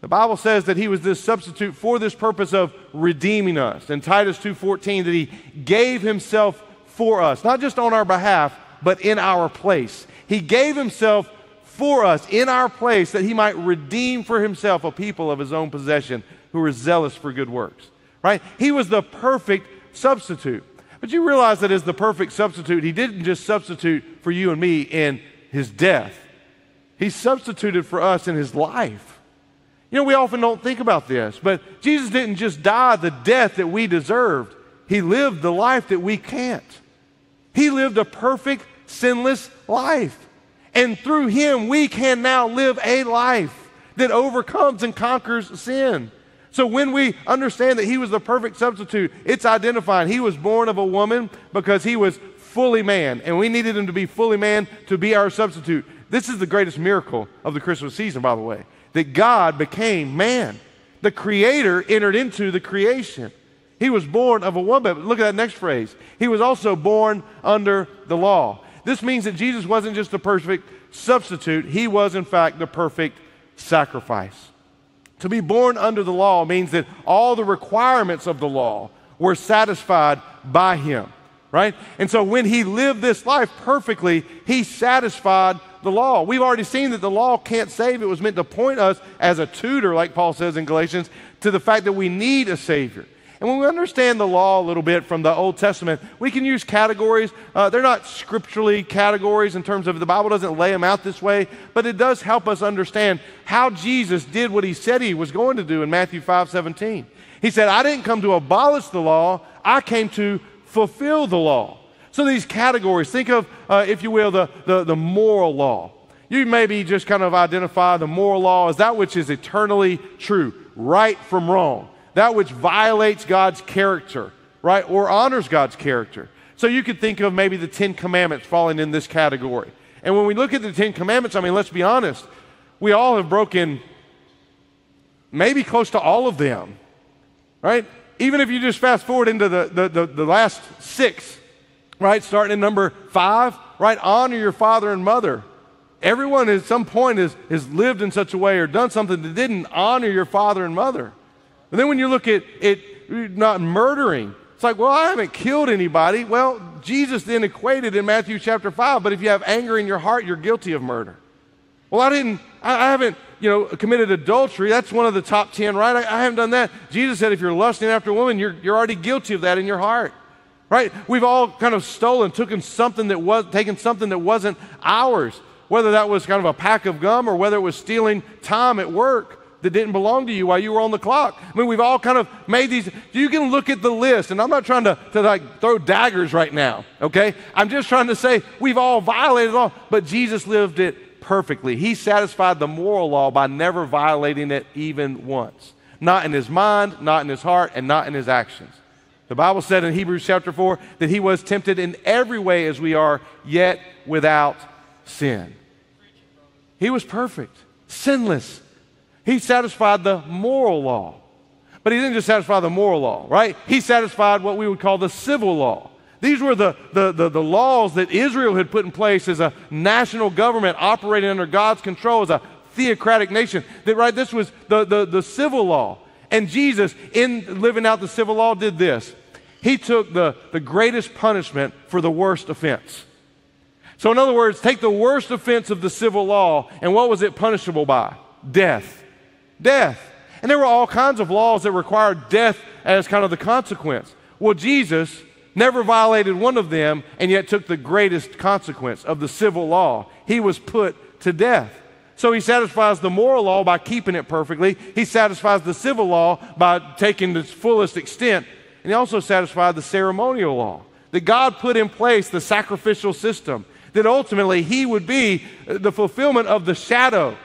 The Bible says that he was this substitute for this purpose of redeeming us. In Titus 2:14, that he gave himself for us, not just on our behalf, but in our place. He gave himself for us in our place that he might redeem for himself a people of his own possession who are zealous for good works. Right? He was the perfect substitute. But you realize that as the perfect substitute, he didn't just substitute for you and me in his death. He substituted for us in his life. You know, we often don't think about this, but Jesus didn't just die the death that we deserved. He lived the life that we can't. He lived a perfect, sinless life. And through him, we can now live a life that overcomes and conquers sin. So when we understand that he was the perfect substitute, it's identifying. He was born of a woman because he was fully man, and we needed him to be fully man to be our substitute. This is the greatest miracle of the Christmas season, by the way, that God became man. The Creator entered into the creation. He was born of a woman. But look at that next phrase. He was also born under the law. This means that Jesus wasn't just the perfect substitute. He was, in fact, the perfect sacrifice. To be born under the law means that all the requirements of the law were satisfied by him, right? And so when he lived this life perfectly, he satisfied the law. We've already seen that the law can't save. It was meant to point us as a tutor, like Paul says in Galatians, to the fact that we need a Savior. And when we understand the law a little bit from the Old Testament, we can use categories. They're not scripturally categories in terms of the Bible doesn't lay them out this way, but it does help us understand how Jesus did what he said he was going to do in Matthew 5:17. He said, I didn't come to abolish the law, I came to fulfill the law. So these categories, think of, if you will, the moral law. You maybe just kind of identify the moral law as that which is eternally true, right from wrong. That which violates God's character, right, or honors God's character. So you could think of maybe the 10 Commandments falling in this category. And when we look at the 10 Commandments, I mean, let's be honest, we all have broken maybe close to all of them, right? Even if you just fast forward into the last 6, right, starting at number 5, right, honor your father and mother. Everyone at some point has lived in such a way or done something that didn't honor your father and mother. And then when you look at not murdering, it's like, well, I haven't killed anybody. Well, Jesus then equated in Matthew chapter 5, but if you have anger in your heart, you're guilty of murder. Well, I haven't, committed adultery. That's one of the top 10, right? I haven't done that. Jesus said if you're lusting after a woman, you're already guilty of that in your heart, right? We've all kind of taken something that wasn't ours, whether that was kind of a pack of gum or whether it was stealing time at work that didn't belong to you while you were on the clock. I mean, we've all kind of made these. You can look at the list, and I'm not trying to like throw daggers right now, okay? I'm just trying to say we've all violated the law, but Jesus lived it perfectly. He satisfied the moral law by never violating it even once. Not in his mind, not in his heart, and not in his actions. The Bible said in Hebrews chapter 4 that he was tempted in every way as we are, yet without sin. He was perfect, sinless. He satisfied the moral law. But he didn't just satisfy the moral law, right? He satisfied what we would call the civil law. These were the laws that Israel had put in place as a national government operating under God's control as a theocratic nation. This was the civil law. And Jesus, in living out the civil law, did this. He took the greatest punishment for the worst offense. So in other words, take the worst offense of the civil law, and what was it punishable by? Death. Death. And there were all kinds of laws that required death as kind of the consequence. Well, Jesus never violated one of them and yet took the greatest consequence of the civil law. He was put to death. So he satisfies the moral law by keeping it perfectly. He satisfies the civil law by taking its fullest extent. And he also satisfied the ceremonial law. That God put in place the sacrificial system. That ultimately he would be the fulfillment of the shadow.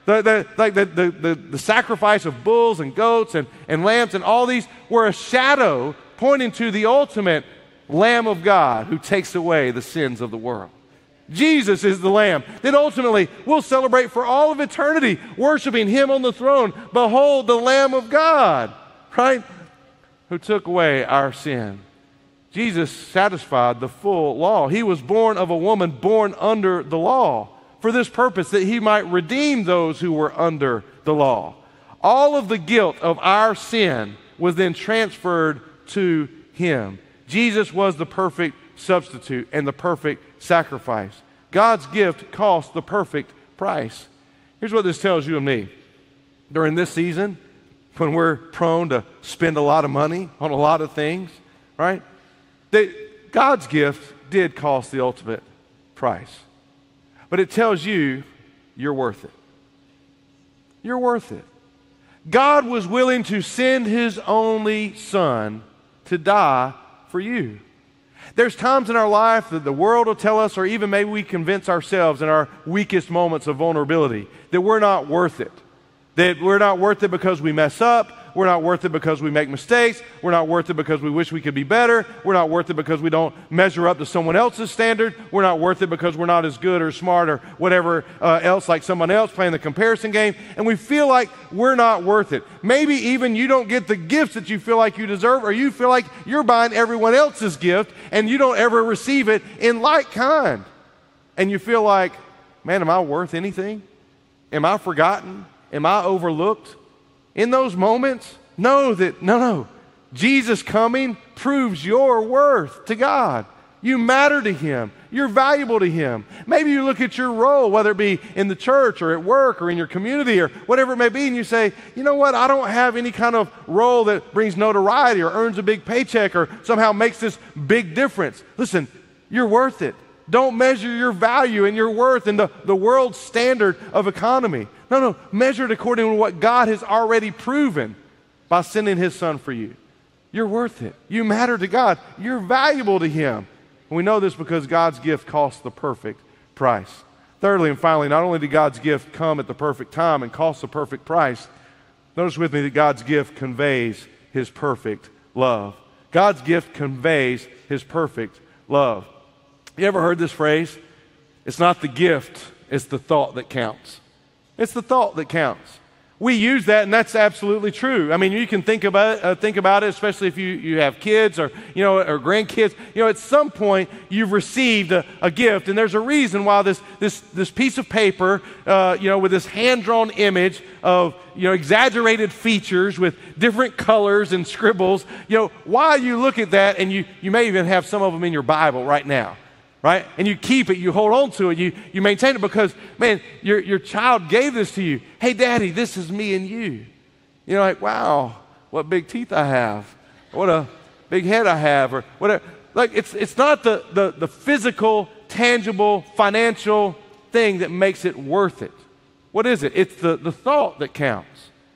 The sacrifice of bulls and goats and lambs and all these were a shadow pointing to the ultimate Lamb of God who takes away the sins of the world. Jesus is the Lamb that ultimately we'll celebrate for all of eternity, worshiping him on the throne. Behold the Lamb of God, right? Who took away our sin. Jesus satisfied the full law. He was born of a woman born under the law, for this purpose, that he might redeem those who were under the law. All of the guilt of our sin was then transferred to him. Jesus was the perfect substitute and the perfect sacrifice. God's gift cost the perfect price. Here's what this tells you and me. During this season, when we're prone to spend a lot of money on a lot of things, right? God's gift did cost the ultimate price. But it tells you you're worth it. You're worth it. God was willing to send his only son to die for you. There's times in our life that the world will tell us, or even maybe we convince ourselves in our weakest moments of vulnerability, that we're not worth it. That we're not worth it because we mess up. We're not worth it because we make mistakes. We're not worth it because we wish we could be better. We're not worth it because we don't measure up to someone else's standard. We're not worth it because we're not as good or smart or whatever else like someone else playing the comparison game. And we feel like we're not worth it. Maybe even you don't get the gifts that you feel like you deserve, or you feel like you're buying everyone else's gift and you don't ever receive it in like kind. And you feel like, man, am I worth anything? Am I forgotten? Am I overlooked? In those moments, know that, no, Jesus coming proves your worth to God. You matter to him. You're valuable to him. Maybe you look at your role, whether it be in the church or at work or in your community or whatever it may be, and you say, you know what, I don't have any kind of role that brings notoriety or earns a big paycheck or somehow makes this big difference. Listen, you're worth it. Don't measure your value and your worth in the world's standard of economy. No, measure it according to what God has already proven by sending his son for you. You're worth it. You matter to God. You're valuable to him. And we know this because God's gift costs the perfect price. Thirdly and finally, not only did God's gift come at the perfect time and cost the perfect price, notice with me that God's gift conveys his perfect love. God's gift conveys his perfect love. You ever heard this phrase? It's not the gift, it's the thought that counts. It's the thought that counts. We use that, and that's absolutely true. I mean, you can think about it, especially if you have kids or grandkids. At some point you've received a gift, and there's a reason why this piece of paper, with this hand-drawn image of exaggerated features with different colors and scribbles. Why you look at that, and you may even have some of them in your Bible right now. Right? And you keep it, you hold on to it, you maintain it because, man, your child gave this to you. Hey, Daddy, this is me and you. Like, wow, what big teeth I have. What a big head I have, or whatever. Like, it's not the physical, tangible, financial thing that makes it worth it. What is it? It's the thought that counts.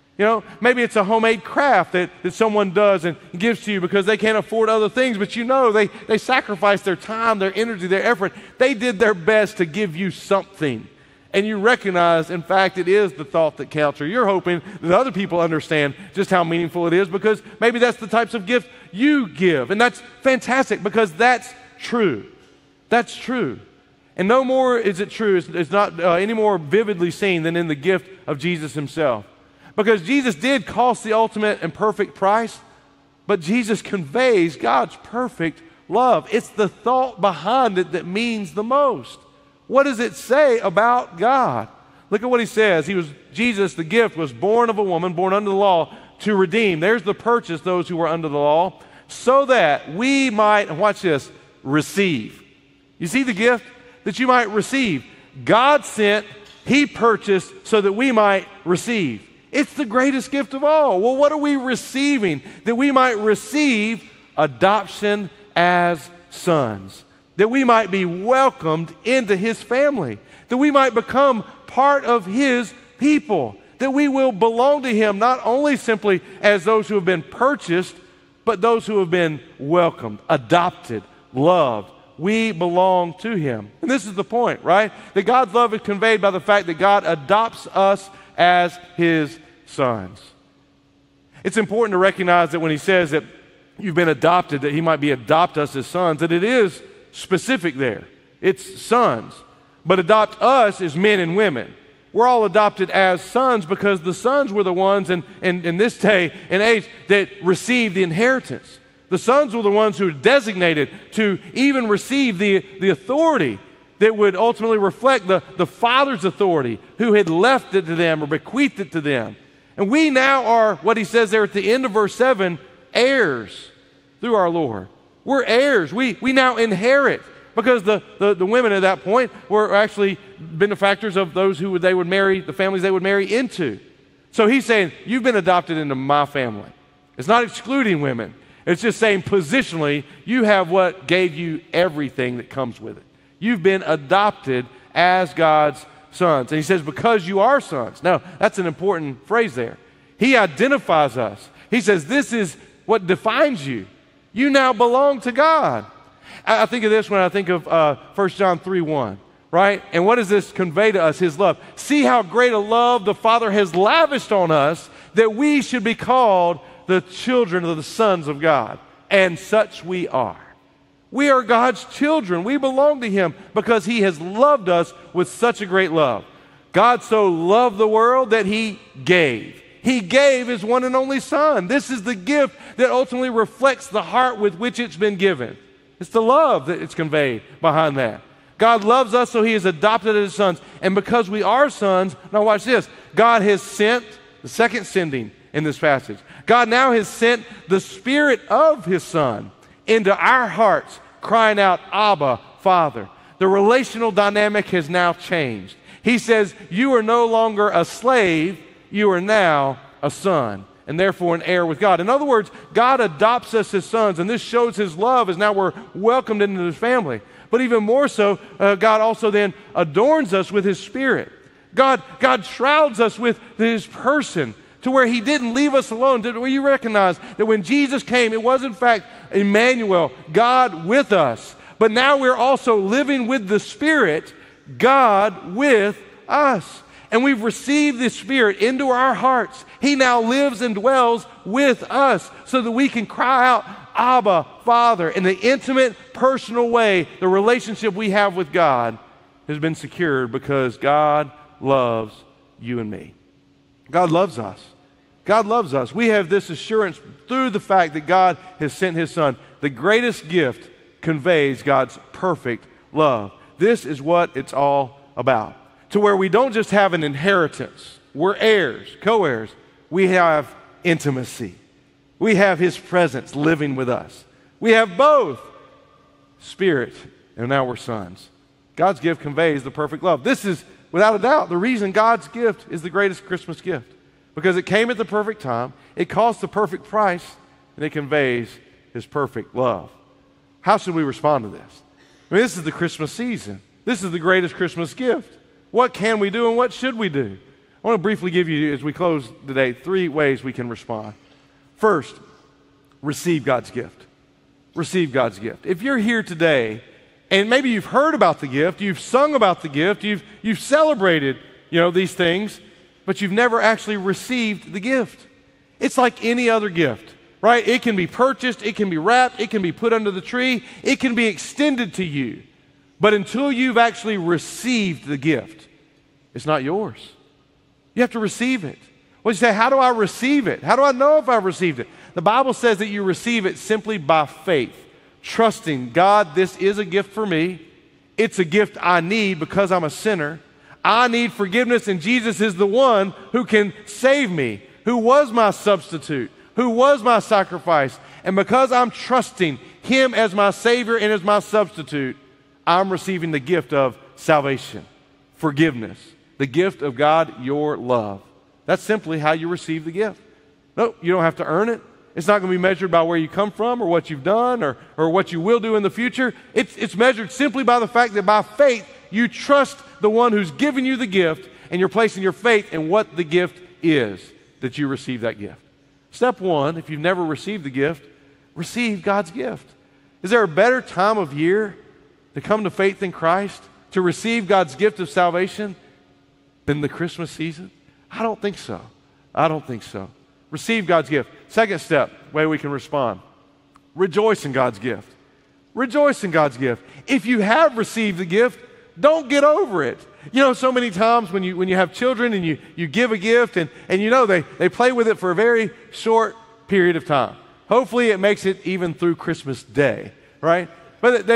Maybe it's a homemade craft that someone does and gives to you because they can't afford other things, but they sacrifice their time, their energy, their effort. They did their best to give you something. And you recognize, in fact, it is the thought that counts, or you're hoping that other people understand just how meaningful it is because maybe that's the types of gift you give. And that's fantastic because that's true. That's true. And no more is it true, it's not any more vividly seen than in the gift of Jesus himself. Because Jesus did cost the ultimate and perfect price, but Jesus conveys God's perfect love. It's the thought behind it that means the most. What does it say about God? Look at what he says. Jesus, the gift, was born of a woman, born under the law, to redeem. There's the purchase, those who were under the law, so that we might, watch this, receive. You see the gift? That you might receive. God sent, he purchased so that we might receive. It's the greatest gift of all. Well, what are we receiving? That we might receive adoption as sons. That we might be welcomed into his family. That we might become part of his people. That we will belong to him not only simply as those who have been purchased, but those who have been welcomed, adopted, loved. We belong to him. And this is the point, right? That God's love is conveyed by the fact that God adopts us as his sons. It's important to recognize that when he says that you've been adopted, that he might be adopt us as sons, that it is specific there. It's sons. But adopt us as men and women. We're all adopted as sons because the sons were the ones in this day and age that received the inheritance. The sons were the ones who were designated to even receive the authority that would ultimately reflect the Father's authority who had left it to them or bequeathed it to them. And we now are, what he says there at the end of verse 7, heirs through our Lord. We're heirs. We now inherit, because the women at that point were actually benefactors of those who they would marry, the families they would marry into. So he's saying, you've been adopted into my family. It's not excluding women. It's just saying positionally, you have what gave you everything that comes with it. You've been adopted as God's sons. And he says, because you are sons. Now, that's an important phrase there. He identifies us. He says, this is what defines you. You now belong to God. I think of this when I think of 1 John 3:1, right? And what does this convey to us? His love. See how great a love the Father has lavished on us, that we should be called the children of the sons of God. And such we are. We are God's children. We belong to him because he has loved us with such a great love. God so loved the world that he gave. He gave his one and only Son. This is the gift that ultimately reflects the heart with which it's been given. It's the love that it's conveyed behind that. God loves us, so he has adopted us as sons. And because we are sons, now watch this, God has sent, the second sending in this passage, God now has sent the Spirit of his Son into our hearts, crying out, Abba, Father. The relational dynamic has now changed. He says, you are no longer a slave, you are now a son, and therefore an heir with God. In other words, God adopts us as sons, and this shows his love as now we're welcomed into his family. But even more so, God also then adorns us with his Spirit. God shrouds us with his person, to where he didn't leave us alone, to where you recognize that when Jesus came, it was in fact Emmanuel, God with us. But now we're also living with the Spirit, God with us. And we've received the Spirit into our hearts. He now lives and dwells with us so that we can cry out, Abba, Father. In the intimate, personal way, the relationship we have with God has been secured because God loves you and me. God loves us. God loves us. We have this assurance through the fact that God has sent his Son. The greatest gift conveys God's perfect love. This is what it's all about. To where we don't just have an inheritance. We're heirs, co-heirs. We have intimacy. We have his presence living with us. We have both Spirit, and now we're sons. God's gift conveys the perfect love. This is, without a doubt, the reason God's gift is the greatest Christmas gift. Because it came at the perfect time, it cost the perfect price, and it conveys his perfect love. How should we respond to this? I mean, this is the Christmas season. This is the greatest Christmas gift. What can we do and what should we do? I want to briefly give you, as we close today, 3 ways we can respond. First, receive God's gift. Receive God's gift. If you're here today, and maybe you've heard about the gift, you've sung about the gift, you've celebrated, these things, but you've never actually received the gift. It's like any other gift, right? It can be purchased, it can be wrapped, it can be put under the tree, it can be extended to you. But until you've actually received the gift, it's not yours. You have to receive it. Well, you say, how do I receive it? How do I know if I've received it? The Bible says that you receive it simply by faith, trusting God, this is a gift for me. It's a gift I need because I'm a sinner. I need forgiveness, and Jesus is the one who can save me, who was my substitute, who was my sacrifice. And because I'm trusting him as my Savior and as my substitute, I'm receiving the gift of salvation, forgiveness, the gift of God, your love. That's simply how you receive the gift. No, you don't have to earn it. It's not going to be measured by where you come from or what you've done or what you will do in the future. It's measured simply by the fact that by faith, you trust the one who's given you the gift, and you're placing your faith in what the gift is that you receive that gift. Step 1, if you've never received the gift, receive God's gift. Is there a better time of year to come to faith in Christ, to receive God's gift of salvation than the Christmas season? I don't think so. I don't think so. Receive God's gift. Second step, way we can respond. Rejoice in God's gift. Rejoice in God's gift. If you have received the gift, don't get over it. So many times when you have children and you give a gift and they play with it for a very short period of time. Hopefully it makes it even through Christmas Day, right? But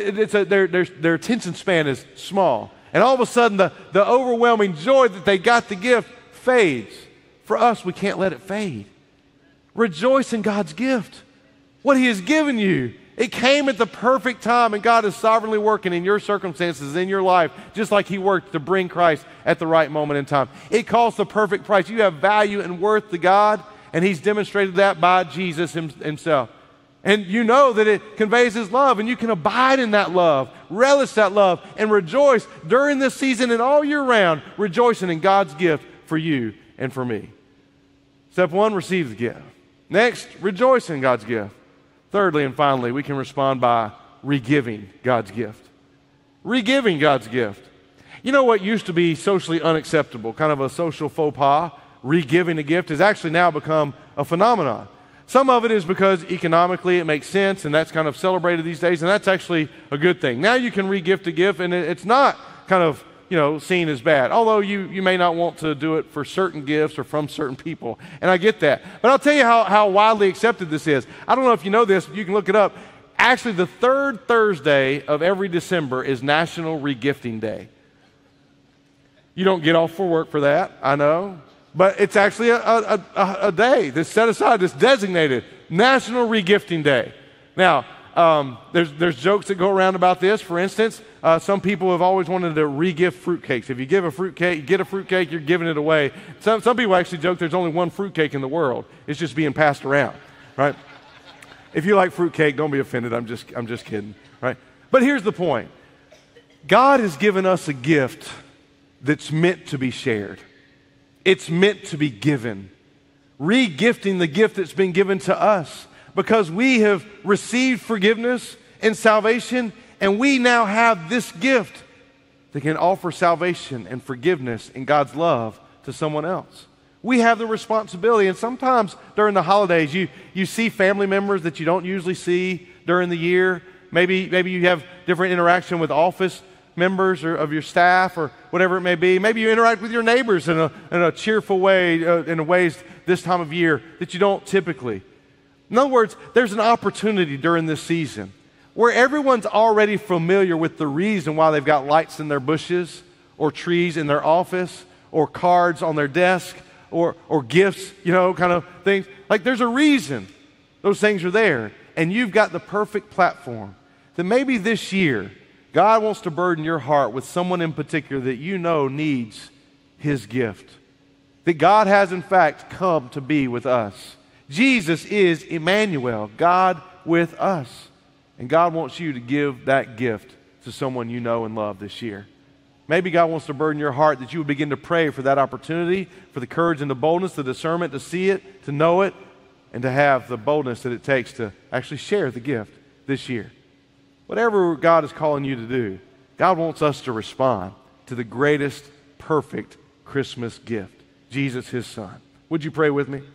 their attention span is small. And all of a sudden the overwhelming joy that they got the gift fades for us, we can't let it fade. Rejoice in God's gift. What he has given you. It came at the perfect time, and God is sovereignly working in your circumstances, in your life, just like he worked to bring Christ at the right moment in time. It costs the perfect price. You have value and worth to God, and he's demonstrated that by Jesus himself. And you know that it conveys his love, and you can abide in that love, relish that love, and rejoice during this season and all year round, rejoicing in God's gift for you and for me. Step one, receive the gift. Next, rejoice in God's gift. Thirdly and finally, we can respond by regiving God's gift. Regiving God's gift. You know what used to be socially unacceptable, kind of a social faux pas, regiving a gift, has actually now become a phenomenon. Some of it is because economically it makes sense, and that's kind of celebrated these days, and that's actually a good thing. Now you can re-gift a gift, and it's not kind of, seen as bad, although you may not want to do it for certain gifts or from certain people, and I get that. But I'll tell you how widely accepted this is. I don't know if you know this, but you can look it up. Actually, the third Thursday of every December is National Regifting Day. You don't get off for work for that, I know, but it's actually a day that's set aside, that's designated National Regifting Day. Now, there's jokes that go around about this. For instance, some people have always wanted to re-gift fruitcakes. If you give a fruitcake, you get a fruitcake, you're giving it away. Some people actually joke there's only one fruitcake in the world. It's just being passed around, right? If you like fruitcake, don't be offended. I'm just kidding, right? But here's the point. God has given us a gift that's meant to be shared. It's meant to be given. Re-gifting the gift that's been given to us, because we have received forgiveness and salvation, and we now have this gift that can offer salvation and forgiveness and God's love to someone else. We have the responsibility, and sometimes during the holidays, you see family members that you don't usually see during the year. Maybe you have different interaction with office members or of your staff or whatever it may be. Maybe you interact with your neighbors in a cheerful way, in ways this time of year that you don't typically. In other words, there's an opportunity during this season where everyone's already familiar with the reason why they've got lights in their bushes or trees in their office or cards on their desk or gifts, kind of things. Like, there's a reason those things are there, and you've got the perfect platform that maybe this year God wants to burden your heart with someone in particular that you know needs his gift. That God has in fact come to be with us. Jesus is Emmanuel, God with us. And God wants you to give that gift to someone you know and love this year. Maybe God wants to burden your heart that you would begin to pray for that opportunity, for the courage and the boldness, the discernment to see it, to know it, and to have the boldness that it takes to actually share the gift this year. Whatever God is calling you to do, God wants us to respond to the greatest, perfect Christmas gift, Jesus, his Son. Would you pray with me?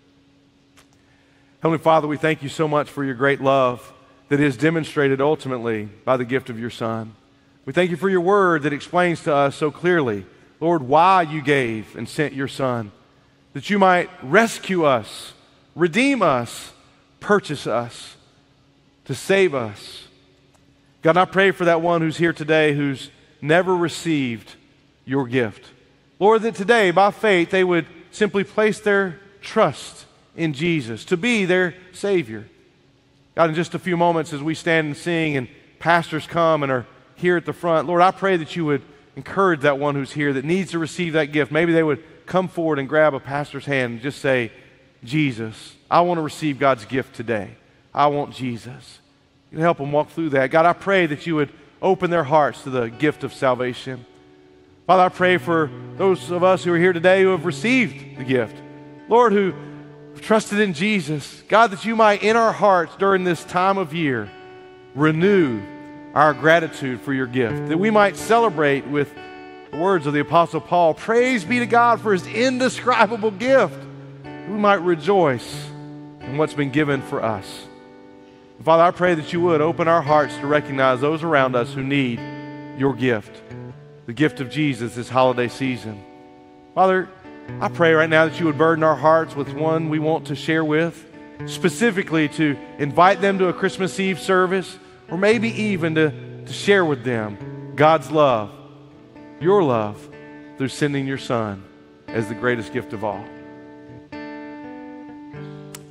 Heavenly Father, we thank you so much for your great love that is demonstrated ultimately by the gift of your Son. We thank you for your word that explains to us so clearly, Lord, why you gave and sent your Son, that you might rescue us, redeem us, purchase us, to save us. God, I pray for that one who's here today who's never received your gift. Lord, that today, by faith, they would simply place their trust in Jesus to be their Savior. God, in just a few moments as we stand and sing and pastors come and are here at the front, Lord, I pray that you would encourage that one who's here that needs to receive that gift. Maybe they would come forward and grab a pastor's hand and just say, Jesus, I want to receive God's gift today. I want Jesus. You can help them walk through that. God, I pray that you would open their hearts to the gift of salvation. Father, I pray for those of us who are here today who have received the gift. Lord, who have trusted in Jesus. God, that you might in our hearts during this time of year renew our gratitude for your gift. That we might celebrate with the words of the Apostle Paul, praise be to God for his indescribable gift. We might rejoice in what's been given for us. Father, I pray that you would open our hearts to recognize those around us who need your gift, the gift of Jesus this holiday season. Father, I pray right now that you would burden our hearts with one we want to share with, specifically to invite them to a Christmas Eve service, or maybe even to share with them God's love, your love, through sending your Son as the greatest gift of all.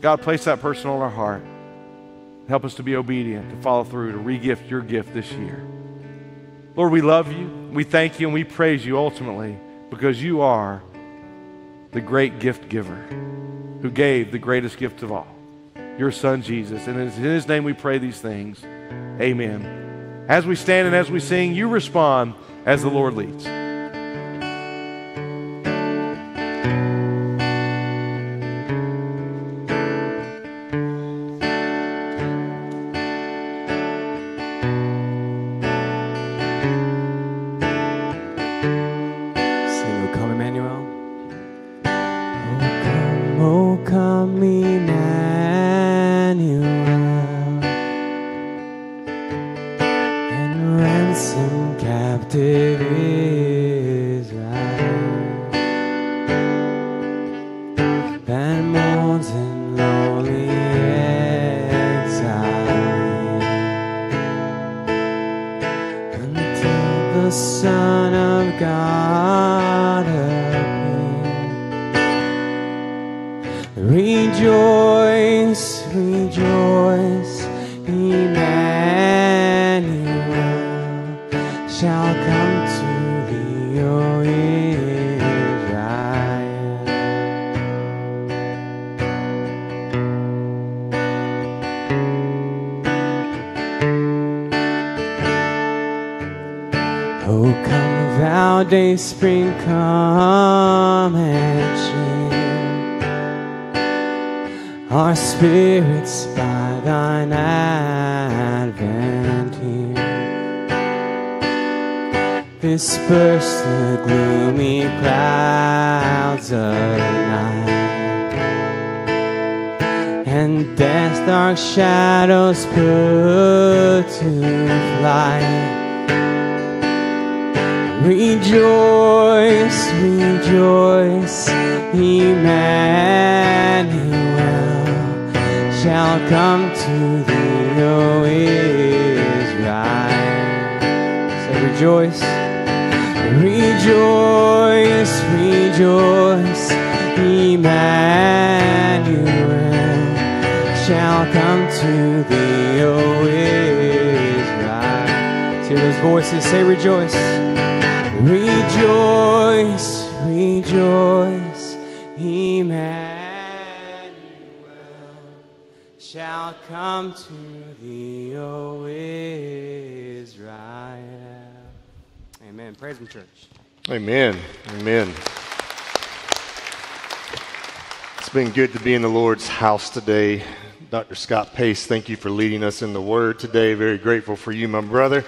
God, place that person on our heart. Help us to be obedient, to follow through, to re-gift your gift this year. Lord, we love you, we thank you, and we praise you ultimately because you are the great gift giver who gave the greatest gift of all, your Son, Jesus. And it's in his name we pray these things. Amen. As we stand and as we sing, you respond as the Lord leads. Day spring, come and chill our spirits by thine advent here. Disperse the gloomy clouds of night, and death's dark shadows put to flight. Rejoice, rejoice, Emmanuel shall come to thee, O Israel. Say rejoice, rejoice, rejoice, Emmanuel shall come to thee, O Israel. See those voices, say rejoice. Rejoice, rejoice, Emmanuel shall come to thee, O Israel. Amen. Praise Him, church. Amen. Amen. It's been good to be in the Lord's house today. Dr. Scott Pace, thank you for leading us in the Word today. Very grateful for you, my brother.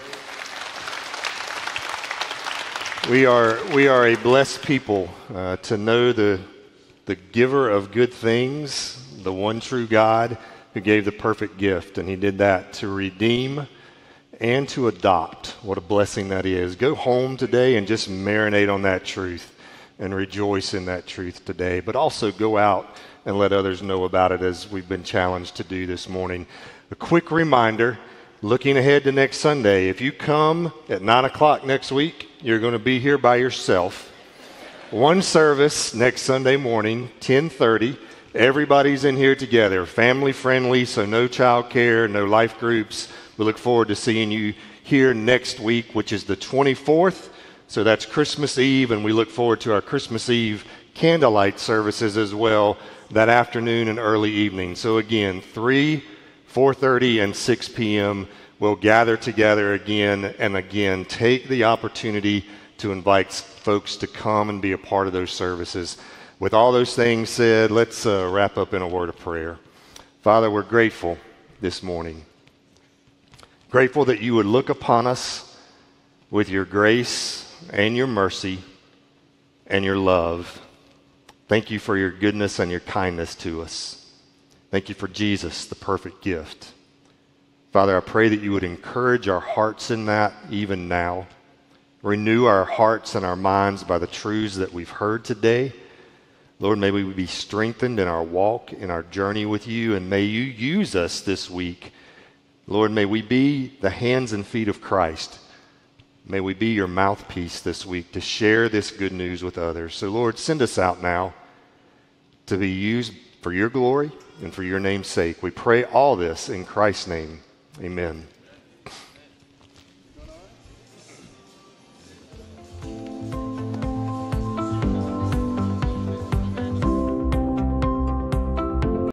We are a blessed people to know the giver of good things, the one true God who gave the perfect gift. And He did that to redeem and to adopt. What a blessing that is. Go home today and just marinate on that truth and rejoice in that truth today. But also go out and let others know about it as we've been challenged to do this morning. A quick reminder, looking ahead to next Sunday, if you come at 9 o'clock next week, you're going to be here by yourself. One service next Sunday morning, 10:30. Everybody's in here together, family friendly, so no child care, no life groups. We look forward to seeing you here next week, which is the 24th. So that's Christmas Eve, and we look forward to our Christmas Eve candlelight services as well that afternoon and early evening. So again, 3, 4:30, and 6 p.m. We'll gather together again and again. Take the opportunity to invite folks to come and be a part of those services. With all those things said, let's wrap up in a word of prayer. Father, we're grateful this morning. Grateful that you would look upon us with your grace and your mercy and your love. Thank you for your goodness and your kindness to us. Thank you for Jesus, the perfect gift. Father, I pray that you would encourage our hearts in that even now. Renew our hearts and our minds by the truths that we've heard today. Lord, may we be strengthened in our walk, in our journey with you, and may you use us this week. Lord, may we be the hands and feet of Christ. May we be your mouthpiece this week to share this good news with others. So, Lord, send us out now. to be used for your glory and for your name's sake. We pray all this in Christ's name. Amen.